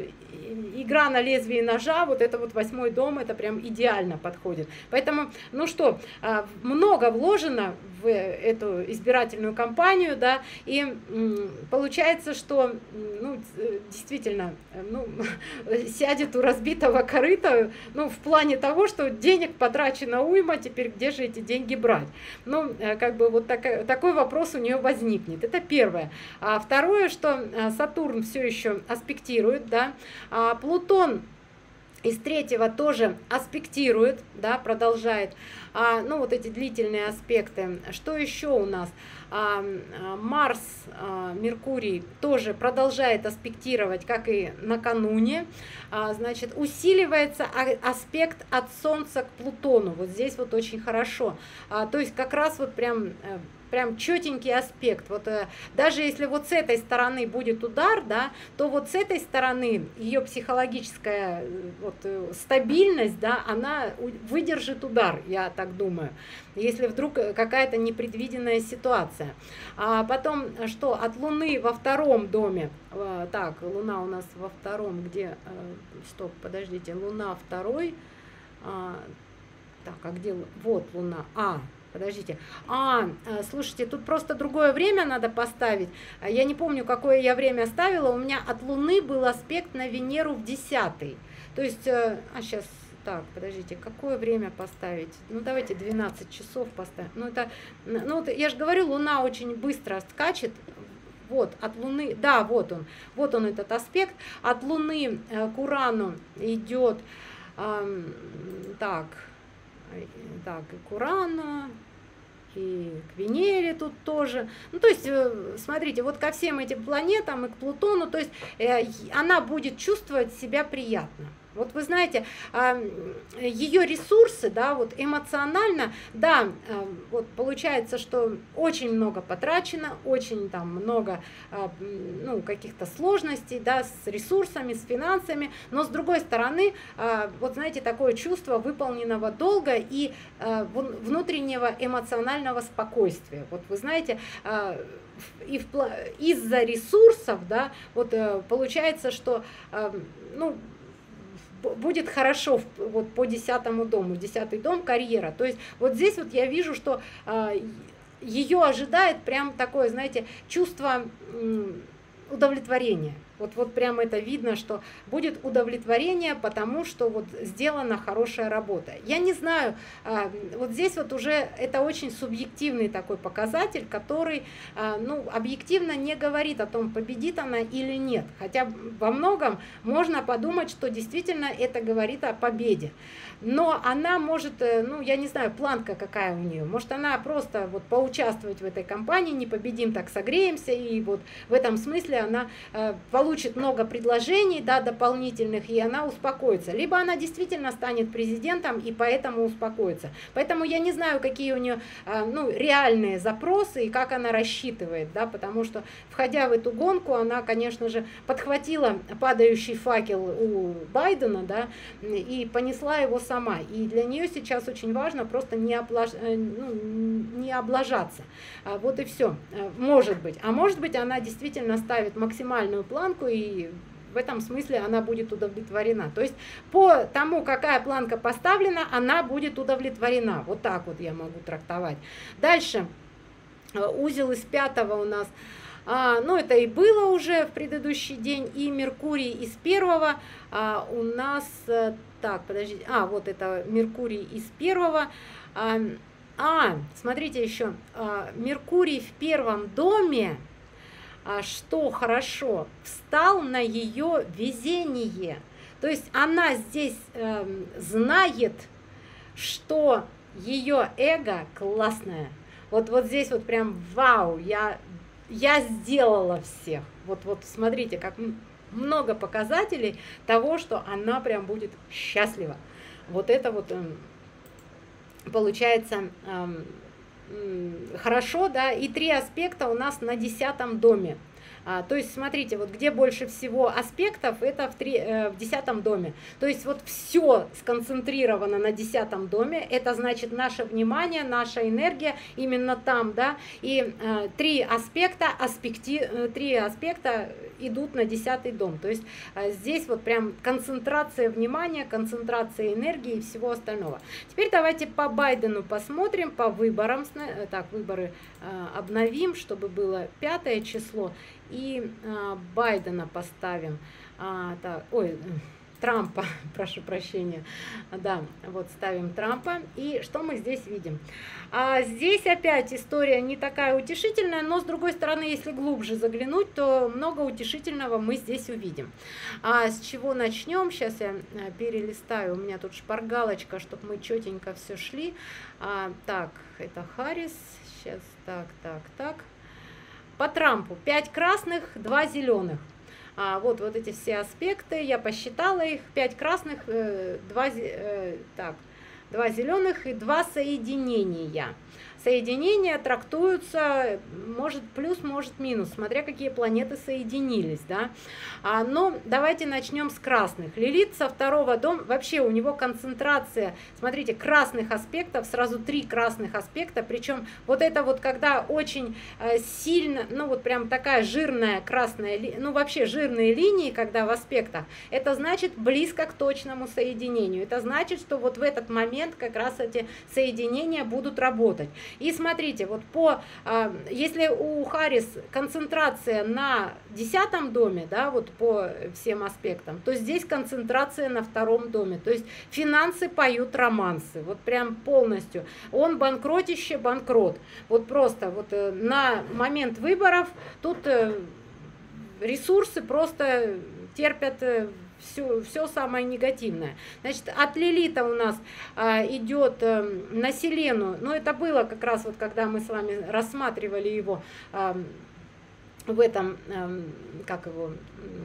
и игра на лезвии ножа, вот это вот восьмой дом, это прям идеально подходит. Поэтому, ну что, э, много вложено в эту избирательную кампанию, да, и м, получается, что, ну, действительно, ну, сядет у разбитого корыта, ну, в плане того, что денег потрачено уйма, теперь где же эти деньги брать? Ну, как бы вот так, такой вопрос у нее возникнет. Это первое. А второе, что Сатурн все еще аспектирует, да, а Плутон из третьего тоже аспектирует, да, продолжает. А, ну, вот эти длительные аспекты. Что еще у нас? А, Марс, а, Меркурий тоже продолжает аспектировать, как и накануне. А, значит, усиливается аспект от Солнца к Плутону. Вот здесь вот очень хорошо. А, то есть как раз вот прям... Прям четенький аспект. Вот, э, даже если вот с этой стороны будет удар, да, то вот с этой стороны ее психологическая вот, э, стабильность, да, она выдержит удар, я так думаю, если вдруг какая-то непредвиденная ситуация. А потом, что от Луны во втором доме, э, так, Луна у нас во втором, где, э, стоп, подождите, Луна второй, э, так, а где, вот Луна, а, Подождите. А, слушайте, тут просто другое время надо поставить. Я не помню, какое я время ставила. У меня от Луны был аспект на Венеру в десятый. То есть, а сейчас, так, подождите, какое время поставить? Ну, давайте двенадцать часов поставим. Ну, это, ну, вот я же говорю, Луна очень быстро скачет. Вот, от Луны, да, вот он, вот он этот аспект. От Луны к Урану идет, э, так, так, и к Урану, и к Венере тут тоже. Ну, то есть, смотрите, вот ко всем этим планетам и к Плутону, то есть она будет чувствовать себя приятно. Вот вы знаете, ее ресурсы, да, вот эмоционально, да, вот получается, что очень много потрачено, очень там много, ну, каких-то сложностей, да, с ресурсами, с финансами, но с другой стороны, вот знаете, такое чувство выполненного долга и внутреннего эмоционального спокойствия. Вот вы знаете, и из-за ресурсов, да, вот получается, что, ну, будет хорошо вот по десятому дому, десятый дом карьера. То есть вот здесь вот я вижу, что э, ее ожидает прям такое, знаете, чувство э, удовлетворения. Вот, вот прям это видно, что будет удовлетворение, потому что вот сделана хорошая работа. Я не знаю, э, вот здесь вот уже это очень субъективный такой показатель, который э, ну, объективно не говорит о том, победит она или нет. Хотя во многом можно подумать, что действительно это говорит о победе. Но она может, ну я не знаю, планка какая у нее. Может она просто вот поучаствовать в этой кампании, не победим, так согреемся. И вот в этом смысле она э, получит много предложений, да, дополнительных, и она успокоится. Либо она действительно станет президентом и поэтому успокоится. Поэтому я не знаю, какие у нее э, ну, реальные запросы и как она рассчитывает, да, потому что, входя в эту гонку, она, конечно же, подхватила падающий факел у Байдена, да, и понесла его сама. Сама. И для нее сейчас очень важно просто не, облаж... ну, не облажаться. Вот и все. Может быть. А может быть, она действительно ставит максимальную планку, и в этом смысле она будет удовлетворена. То есть по тому, какая планка поставлена, она будет удовлетворена. Вот так вот я могу трактовать. Дальше. Узел из пятого у нас. А, ну, это и было уже в предыдущий день. И Меркурий из первого а, у нас... Так, подождите. А, вот это Меркурий из первого. А, а смотрите еще. А, Меркурий в первом доме, а, что хорошо, встал на ее везение. То есть она здесь э, знает, что ее эго классное. Вот, вот здесь вот прям вау, я, я сделала всех. Вот, вот смотрите, как... много показателей того, что она прям будет счастлива. Вот это вот получается хорошо, да, и три аспекта у нас на десятом доме. А, то есть, смотрите, вот где больше всего аспектов, это в, три, э, в десятом доме. То есть, вот все сконцентрировано на десятом доме, это значит наше внимание, наша энергия именно там, да, и э, три аспекта, аспекти, э, три аспекта идут на десятый дом. То есть, э, здесь вот прям концентрация внимания, концентрация энергии и всего остального. Теперь давайте по Байдену посмотрим, по выборам. Так, выборы э, обновим, чтобы было пятое число. И а, Байдена поставим, а, так, ой, Трампа, прошу прощения, да, вот ставим Трампа. И что мы здесь видим? А, здесь опять история не такая утешительная, но с другой стороны, если глубже заглянуть, то много утешительного мы здесь увидим. А с чего начнем? Сейчас я перелистаю, у меня тут шпаргалочка, чтобы мы четенько все шли. А, так, это Харрис, сейчас, так, так, так. По Трампу пять красных, два зеленых. А, вот, вот эти все аспекты, я посчитала их. пять красных, два, э, так, два зеленых и два соединения. Соединения трактуются, может плюс, может минус, смотря какие планеты соединились, да. А, но давайте начнем с красных. Лилит со второго дома, вообще у него концентрация, смотрите, красных аспектов, сразу три красных аспекта, причем вот это вот когда очень э, сильно, ну вот прям такая жирная красная, ну вообще жирные линии, когда в аспектах, это значит близко к точному соединению. Это значит, что вот в этот момент как раз эти соединения будут работать. И смотрите, вот по, если у Харрис концентрация на десятом доме, да, вот по всем аспектам, то здесь концентрация на втором доме. То есть финансы поют романсы, вот прям полностью. Он банкротище, банкрот. Вот просто вот на момент выборов тут ресурсы просто терпят все, все самое негативное. Значит, от Лилита у нас а, идет а, на Селену, но это было как раз вот когда мы с вами рассматривали его а, в этом, а, как его...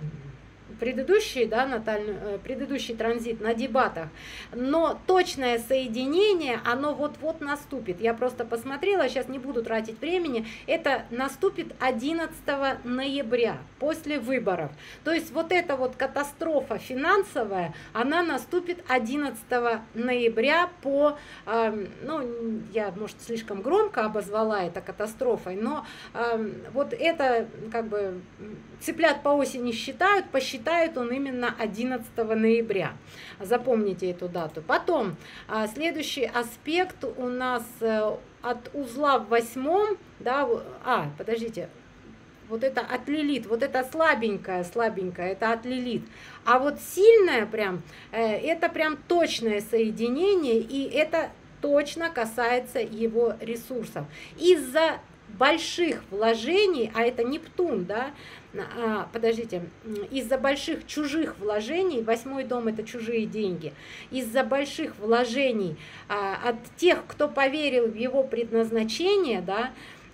предыдущий, да, натальный, предыдущий транзит на дебатах, но точное соединение, оно вот-вот наступит. Я просто посмотрела, сейчас не буду тратить времени, это наступит одиннадцатого ноября, после выборов. То есть вот эта вот катастрофа финансовая, она наступит одиннадцатого ноября по, э, ну, я, может, слишком громко обозвала это катастрофой, но э, вот это, как бы, цыплят по осени считают, посчитают он именно одиннадцатого ноября. Запомните эту дату. Потом, следующий аспект у нас от узла в восьмом, да, а, подождите, вот это от Лилит, вот это слабенькое, слабенькое, это от Лилит. А вот сильное прям, это прям точное соединение, и это точно касается его ресурсов. Из-за больших вложений, а это Нептун, да, а, подождите, из-за больших чужих вложений, восьмой дом это чужие деньги, из-за больших вложений а, от тех, кто поверил в его предназначение, да,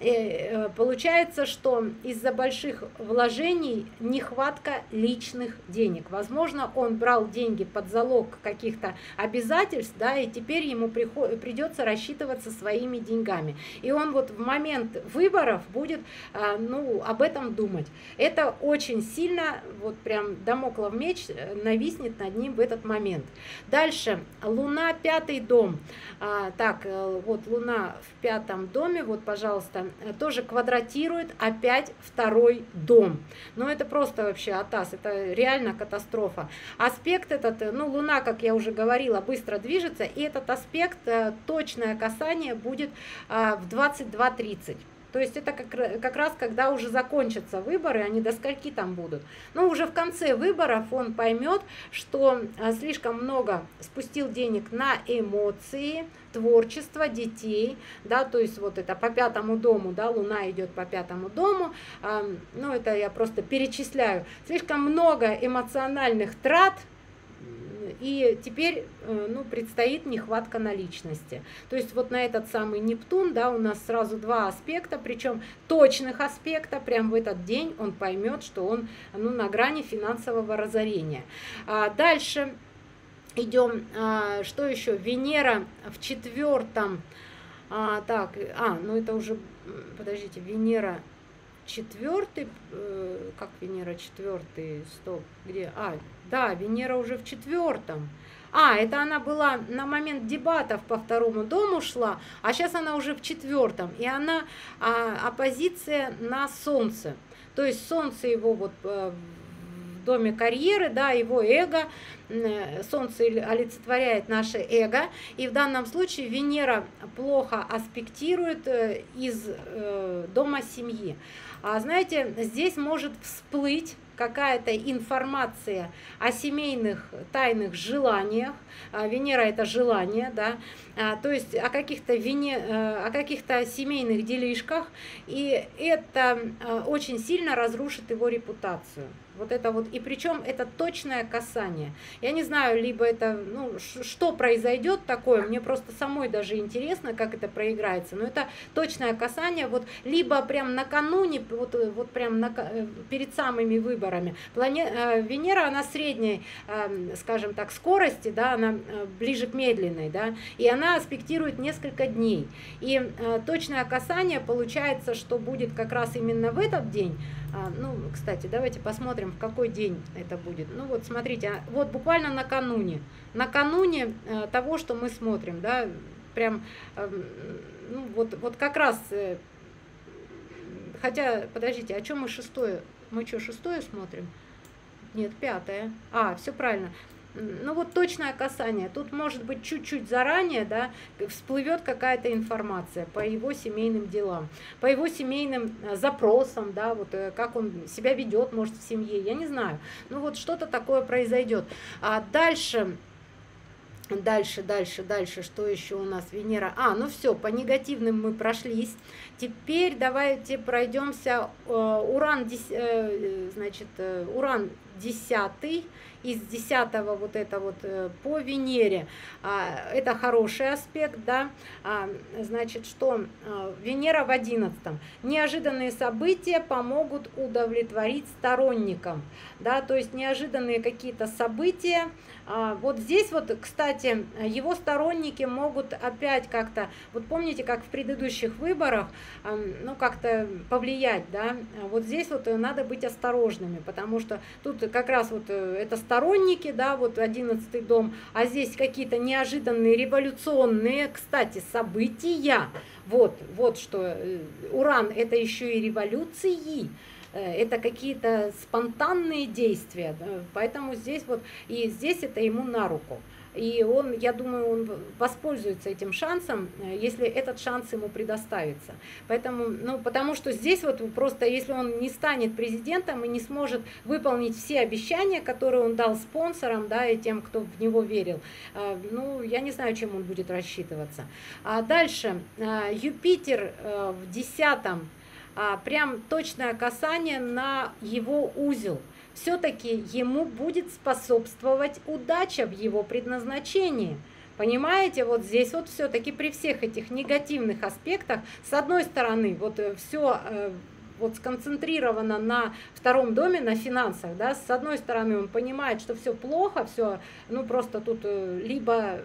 получается, что из-за больших вложений нехватка личных денег. Возможно, он брал деньги под залог каких-то обязательств, да, и теперь ему приход, придется рассчитываться своими деньгами. И он вот в момент выборов будет, ну, об этом думать. Это очень сильно, вот прям дамоклов меч нависнет над ним в этот момент. Дальше, Луна, пятый дом. А, так, вот Луна в пятом доме, вот, пожалуйста, тоже квадратирует опять второй дом. Но это просто вообще атас, это реально катастрофа. Аспект этот, ну, Луна, как я уже говорила, быстро движется, и этот аспект, точное касание будет в двадцать два тридцать. То есть это как, как раз когда уже закончатся выборы, они до скольки там будут. Но уже в конце выборов он поймет, что слишком много спустил денег на эмоции, творчество, детей, да, то есть вот это по пятому дому, да, Луна идет по пятому дому, э, ну это я просто перечисляю, слишком много эмоциональных трат, и теперь, ну, предстоит нехватка наличности. То есть вот на этот самый Нептун, да, у нас сразу два аспекта, причем точных аспекта, прям в этот день он поймет, что он, ну, на грани финансового разорения. А дальше идем, а, что еще? Венера в четвертом, а, так, а, ну это уже, подождите, Венера четвертый, э, как Венера четвертый, стоп, где, а, да, Венера уже в четвертом. А, это она была на момент дебатов по второму дому шла, а сейчас она уже в четвертом, и она а, оппозиция на Солнце. То есть Солнце его вот в доме карьеры, да, его эго, Солнце олицетворяет наше эго, и в данном случае Венера плохо аспектирует из дома семьи. А знаете, здесь может всплыть какая-то информация о семейных тайных желаниях. Венера это желание, да, то есть о каких-то вене, о каких-то семейных делишках, и это очень сильно разрушит его репутацию. Вот это вот, и причем это точное касание. Я не знаю, либо это, ну, что произойдет такое, мне просто самой даже интересно, как это проиграется, но это точное касание, вот, либо прям накануне, вот, вот прям на, перед самыми выборами. Плане, Венера, она средней, скажем так, скорости, да, она ближе к медленной, да, и она аспектирует несколько дней. И точное касание получается, что будет как раз именно в этот день. Ну, кстати, давайте посмотрим, в какой день это будет. Ну вот, смотрите, вот буквально накануне, накануне того, что мы смотрим, да, прям, ну вот, вот как раз, хотя, подождите, о чем мы шестое? Мы что, шестое смотрим? Нет, пятое. А, все правильно. Ну вот точное касание, тут может быть чуть-чуть заранее, да, всплывет какая-то информация по его семейным делам, по его семейным запросам, да, вот как он себя ведет, может, в семье, я не знаю, ну вот что-то такое произойдет. А дальше... Дальше, дальше, дальше, что еще у нас? Венера. А, ну все, по негативным мы прошлись. Теперь давайте пройдемся. Уран, значит, Уран десятый, из десятого вот это вот по Венере. Это хороший аспект, да. Значит, что Венера в одиннадцатом. Неожиданные события помогут удовлетворить сторонникам, да, то есть неожиданные какие-то события. Вот здесь вот, кстати, его сторонники могут опять как-то, вот помните, как в предыдущих выборах, ну, как-то повлиять, да, вот здесь вот надо быть осторожными, потому что тут как раз вот это сторонники, да, вот одиннадцатый дом, а здесь какие-то неожиданные революционные, кстати, события, вот, вот что, Уран — это еще и революции, это какие-то спонтанные действия, поэтому здесь вот, и здесь это ему на руку. И он, я думаю, он воспользуется этим шансом, если этот шанс ему предоставится. Поэтому, ну, потому что здесь вот просто, если он не станет президентом и не сможет выполнить все обещания, которые он дал спонсорам, да, и тем, кто в него верил, ну, я не знаю, чем он будет рассчитываться. А дальше, Юпитер в десятом, прям точное касание на его узел. Все-таки ему будет способствовать удача в его предназначении. Понимаете, вот здесь вот все-таки при всех этих негативных аспектах, с одной стороны, вот все вот сконцентрировано на втором доме, на финансах, да, с одной стороны он понимает, что все плохо, все, ну просто тут либо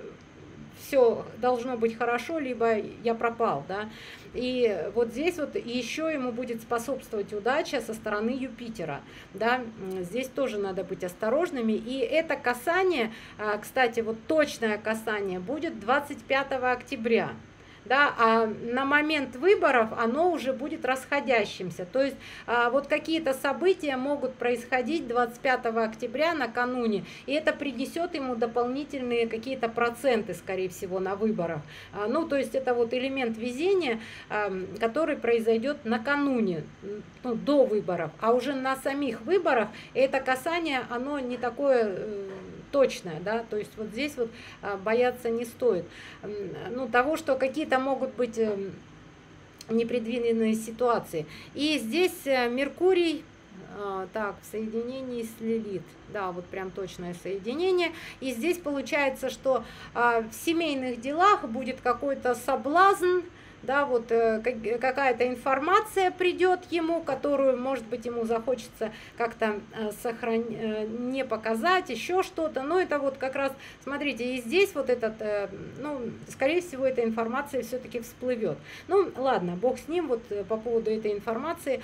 все должно быть хорошо, либо я пропал, да. И вот здесь вот еще ему будет способствовать удача со стороны Юпитера, да. Здесь тоже надо быть осторожными. И это касание, кстати, вот точное касание будет двадцать пятого октября. Да, а на момент выборов оно уже будет расходящимся. То есть а, вот какие-то события могут происходить двадцать пятого октября накануне, и это принесет ему дополнительные какие-то проценты, скорее всего, на выборах. А, ну, то есть это вот элемент везения, а, который произойдет накануне, ну, до выборов. А уже на самих выборах это касание, оно не такое точное, да, то есть вот здесь вот бояться не стоит. Ну, того, что какие-то могут быть непредвиденные ситуации. И здесь Меркурий, так, в соединении с Лилит, да, вот прям точное соединение. И здесь получается, что в семейных делах будет какой-то соблазн, да, вот какая-то информация придет ему, которую, может быть, ему захочется как-то сохранить, не показать, еще что-то. Но это вот как раз, смотрите, и здесь вот этот, ну, скорее всего, эта информация все-таки всплывет. Ну, ладно, бог с ним, вот по поводу этой информации,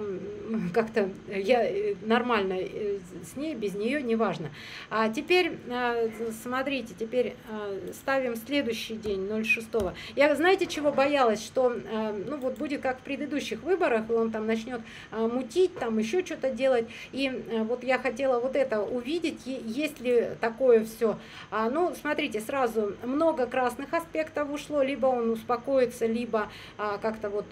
как-то я нормально с ней, без нее, неважно. А теперь, смотрите, теперь ставим следующий день, ноль шестого. Я, знаете, чего боялась? Что, ну, вот будет как в предыдущих выборах, и он там начнет мутить, там еще что-то делать. И вот я хотела вот это увидеть, есть ли такое все. Ну, смотрите, сразу много красных аспектов ушло, либо он успокоится, либо как-то вот...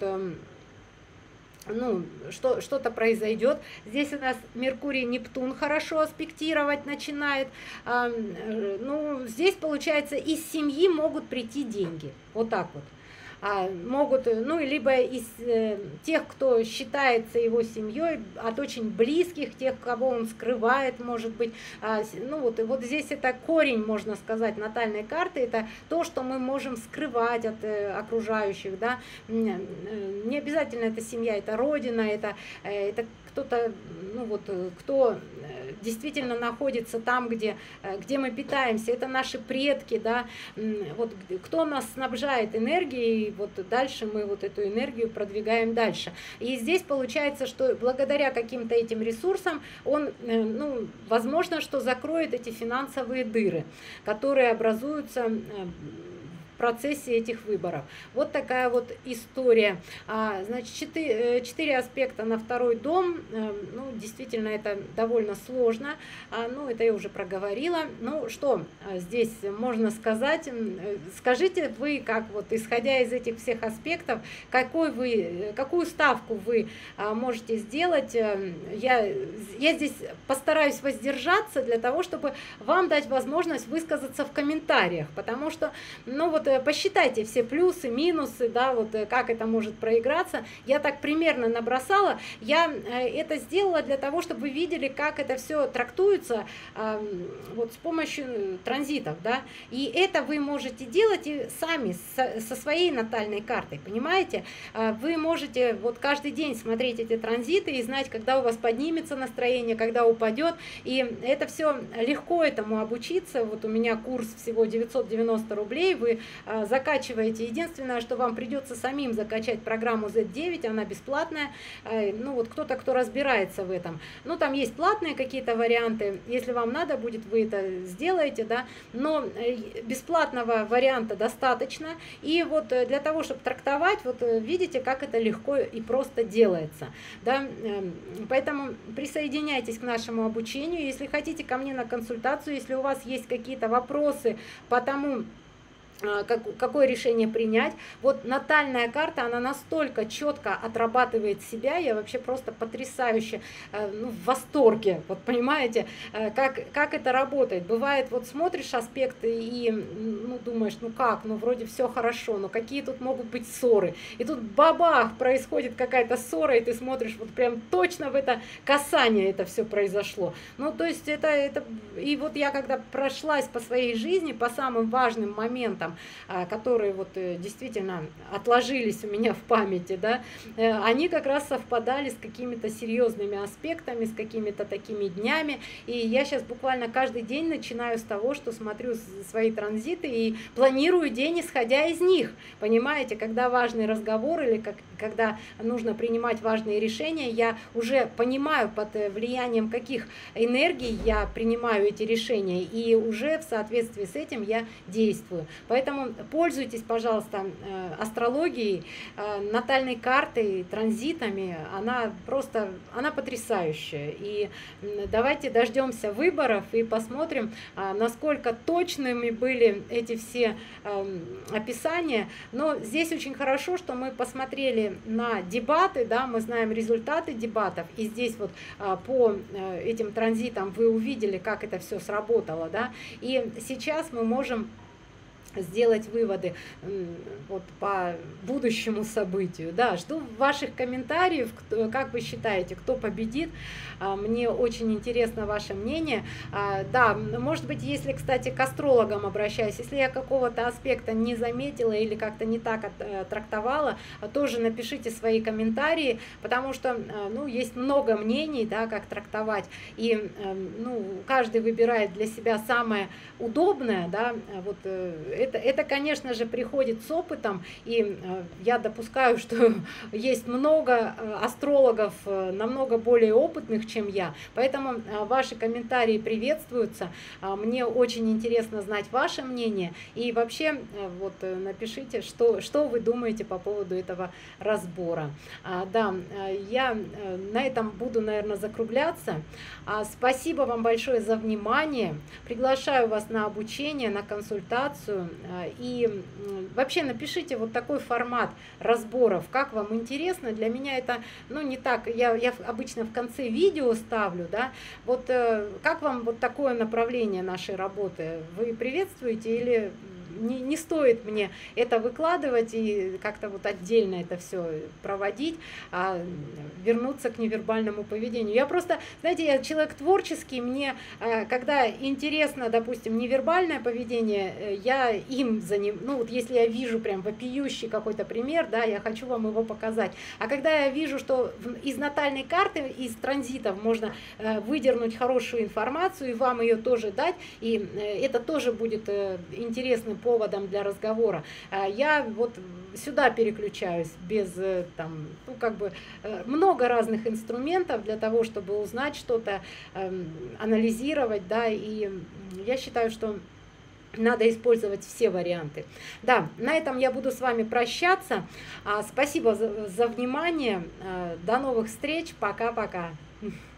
ну, что, что-то произойдет. Здесь у нас Меркурий, Нептун хорошо аспектировать начинает. Ну, здесь, получается, из семьи могут прийти деньги. Вот так вот. Могут, ну, либо из э, тех, кто считается его семьей, от очень близких, тех, кого он скрывает, может быть. А, ну, вот, вот здесь это корень, можно сказать, натальной карты, это то, что мы можем скрывать от э, окружающих, да. Не обязательно это семья, это родина, это, э, это кто-то, ну вот, кто действительно находится там, где, где мы питаемся, это наши предки, да, вот кто нас снабжает энергией, вот дальше мы вот эту энергию продвигаем дальше. И здесь получается, что благодаря каким-то этим ресурсам он, ну, возможно, что закроет эти финансовые дыры, которые образуются в процессе этих выборов. Вот такая вот история. А, значит, четыре, четыре аспекта на второй дом. Ну, действительно, это довольно сложно. А, ну, это я уже проговорила. Ну, что здесь можно сказать? Скажите вы, как вот, исходя из этих всех аспектов, какой вы, какую ставку вы а, можете сделать? Я, я здесь постараюсь воздержаться для того, чтобы вам дать возможность высказаться в комментариях, потому что, ну, вот посчитайте все плюсы, минусы, да, вот как это может проиграться. Я так примерно набросала. Я это сделала для того, чтобы вы видели, как это все трактуется вот с помощью транзитов, да. И это вы можете делать и сами со, со своей натальной картой, понимаете? Вы можете вот каждый день смотреть эти транзиты и знать, когда у вас поднимется настроение, когда упадет. И это все легко этому обучиться. Вот у меня курс всего девятьсот девяносто рублей. Вы а, закачиваете. Единственное, что вам придется самим закачать программу зет девять, она бесплатная. А, ну вот кто-то, кто разбирается в этом. Ну там есть платные какие-то варианты. Если вам надо будет, вы это сделаете, да. Но бесплатного варианта достаточно. И вот для того, чтобы трактовать, вот видите, как это легко и просто делается, да. Поэтому присоединяйтесь к нашему обучению. Если хотите ко мне на консультацию, если у вас есть какие-то вопросы по тому, Как, какое решение принять. Вот натальная карта, она настолько четко отрабатывает себя, я вообще просто потрясающе, ну, в восторге, вот понимаете, как, как это работает. Бывает, вот смотришь аспекты и, ну, думаешь, ну как, ну вроде все хорошо, но какие тут могут быть ссоры. И тут бабах, происходит какая-то ссора, и ты смотришь, вот прям точно в это касание это все произошло. Ну, то есть это, это, и вот я когда прошлась по своей жизни, по самым важным моментам, которые вот действительно отложились у меня в памяти, да, они как раз совпадали с какими-то серьезными аспектами, с какими-то такими днями. И я сейчас буквально каждый день начинаю с того, что смотрю свои транзиты и планирую день, исходя из них. Понимаете, когда важный разговор или как, когда нужно принимать важные решения, я уже понимаю, под влиянием каких энергий я принимаю эти решения, и уже в соответствии с этим я действую. Поэтому пользуйтесь, пожалуйста, астрологией, натальной картой, транзитами. Она просто, она потрясающая. И давайте дождемся выборов и посмотрим, насколько точными были эти все описания. Но здесь очень хорошо, что мы посмотрели на дебаты, да, мы знаем результаты дебатов. И здесь вот по этим транзитам вы увидели, как это все сработало, да. И сейчас мы можем сделать выводы вот по будущему событию. Да, жду ваших комментариев, кто, как вы считаете, кто победит. Мне очень интересно ваше мнение. Да, может быть, если, кстати, к астрологам обращаюсь, если я какого-то аспекта не заметила или как-то не так трактовала, тоже напишите свои комментарии, потому что, ну, есть много мнений, да, как трактовать, и, ну, каждый выбирает для себя самое удобное, да, вот. Это, это, конечно же, приходит с опытом, и я допускаю, что есть много астрологов, намного более опытных, чем я. Поэтому ваши комментарии приветствуются. Мне очень интересно знать ваше мнение. И вообще, вот напишите, что, что вы думаете по поводу этого разбора. Да, я на этом буду, наверное, закругляться. Спасибо вам большое за внимание. Приглашаю вас на обучение, на консультацию. И вообще напишите вот такой формат разборов, как вам интересно. Для меня это, ну, не так, я, я обычно в конце видео ставлю, да, вот как вам вот такое направление нашей работы, вы приветствуете или не, не стоит мне это выкладывать и как-то вот отдельно это все проводить, а вернуться к невербальному поведению. Я просто, знаете, я человек творческий, мне, когда интересно, допустим, невербальное поведение, я им заним, ну вот если я вижу прям вопиющий какой-то пример, да, я хочу вам его показать. А когда я вижу, что из натальной карты, из транзитов можно выдернуть хорошую информацию и вам ее тоже дать, и это тоже будет интересным поводом для разговора, я вот сюда переключаюсь без там, ну, как бы много разных инструментов для того, чтобы узнать что-то, анализировать, да, и я считаю, что надо использовать все варианты. Да, на этом я буду с вами прощаться. Спасибо за, за внимание. До новых встреч. Пока-пока.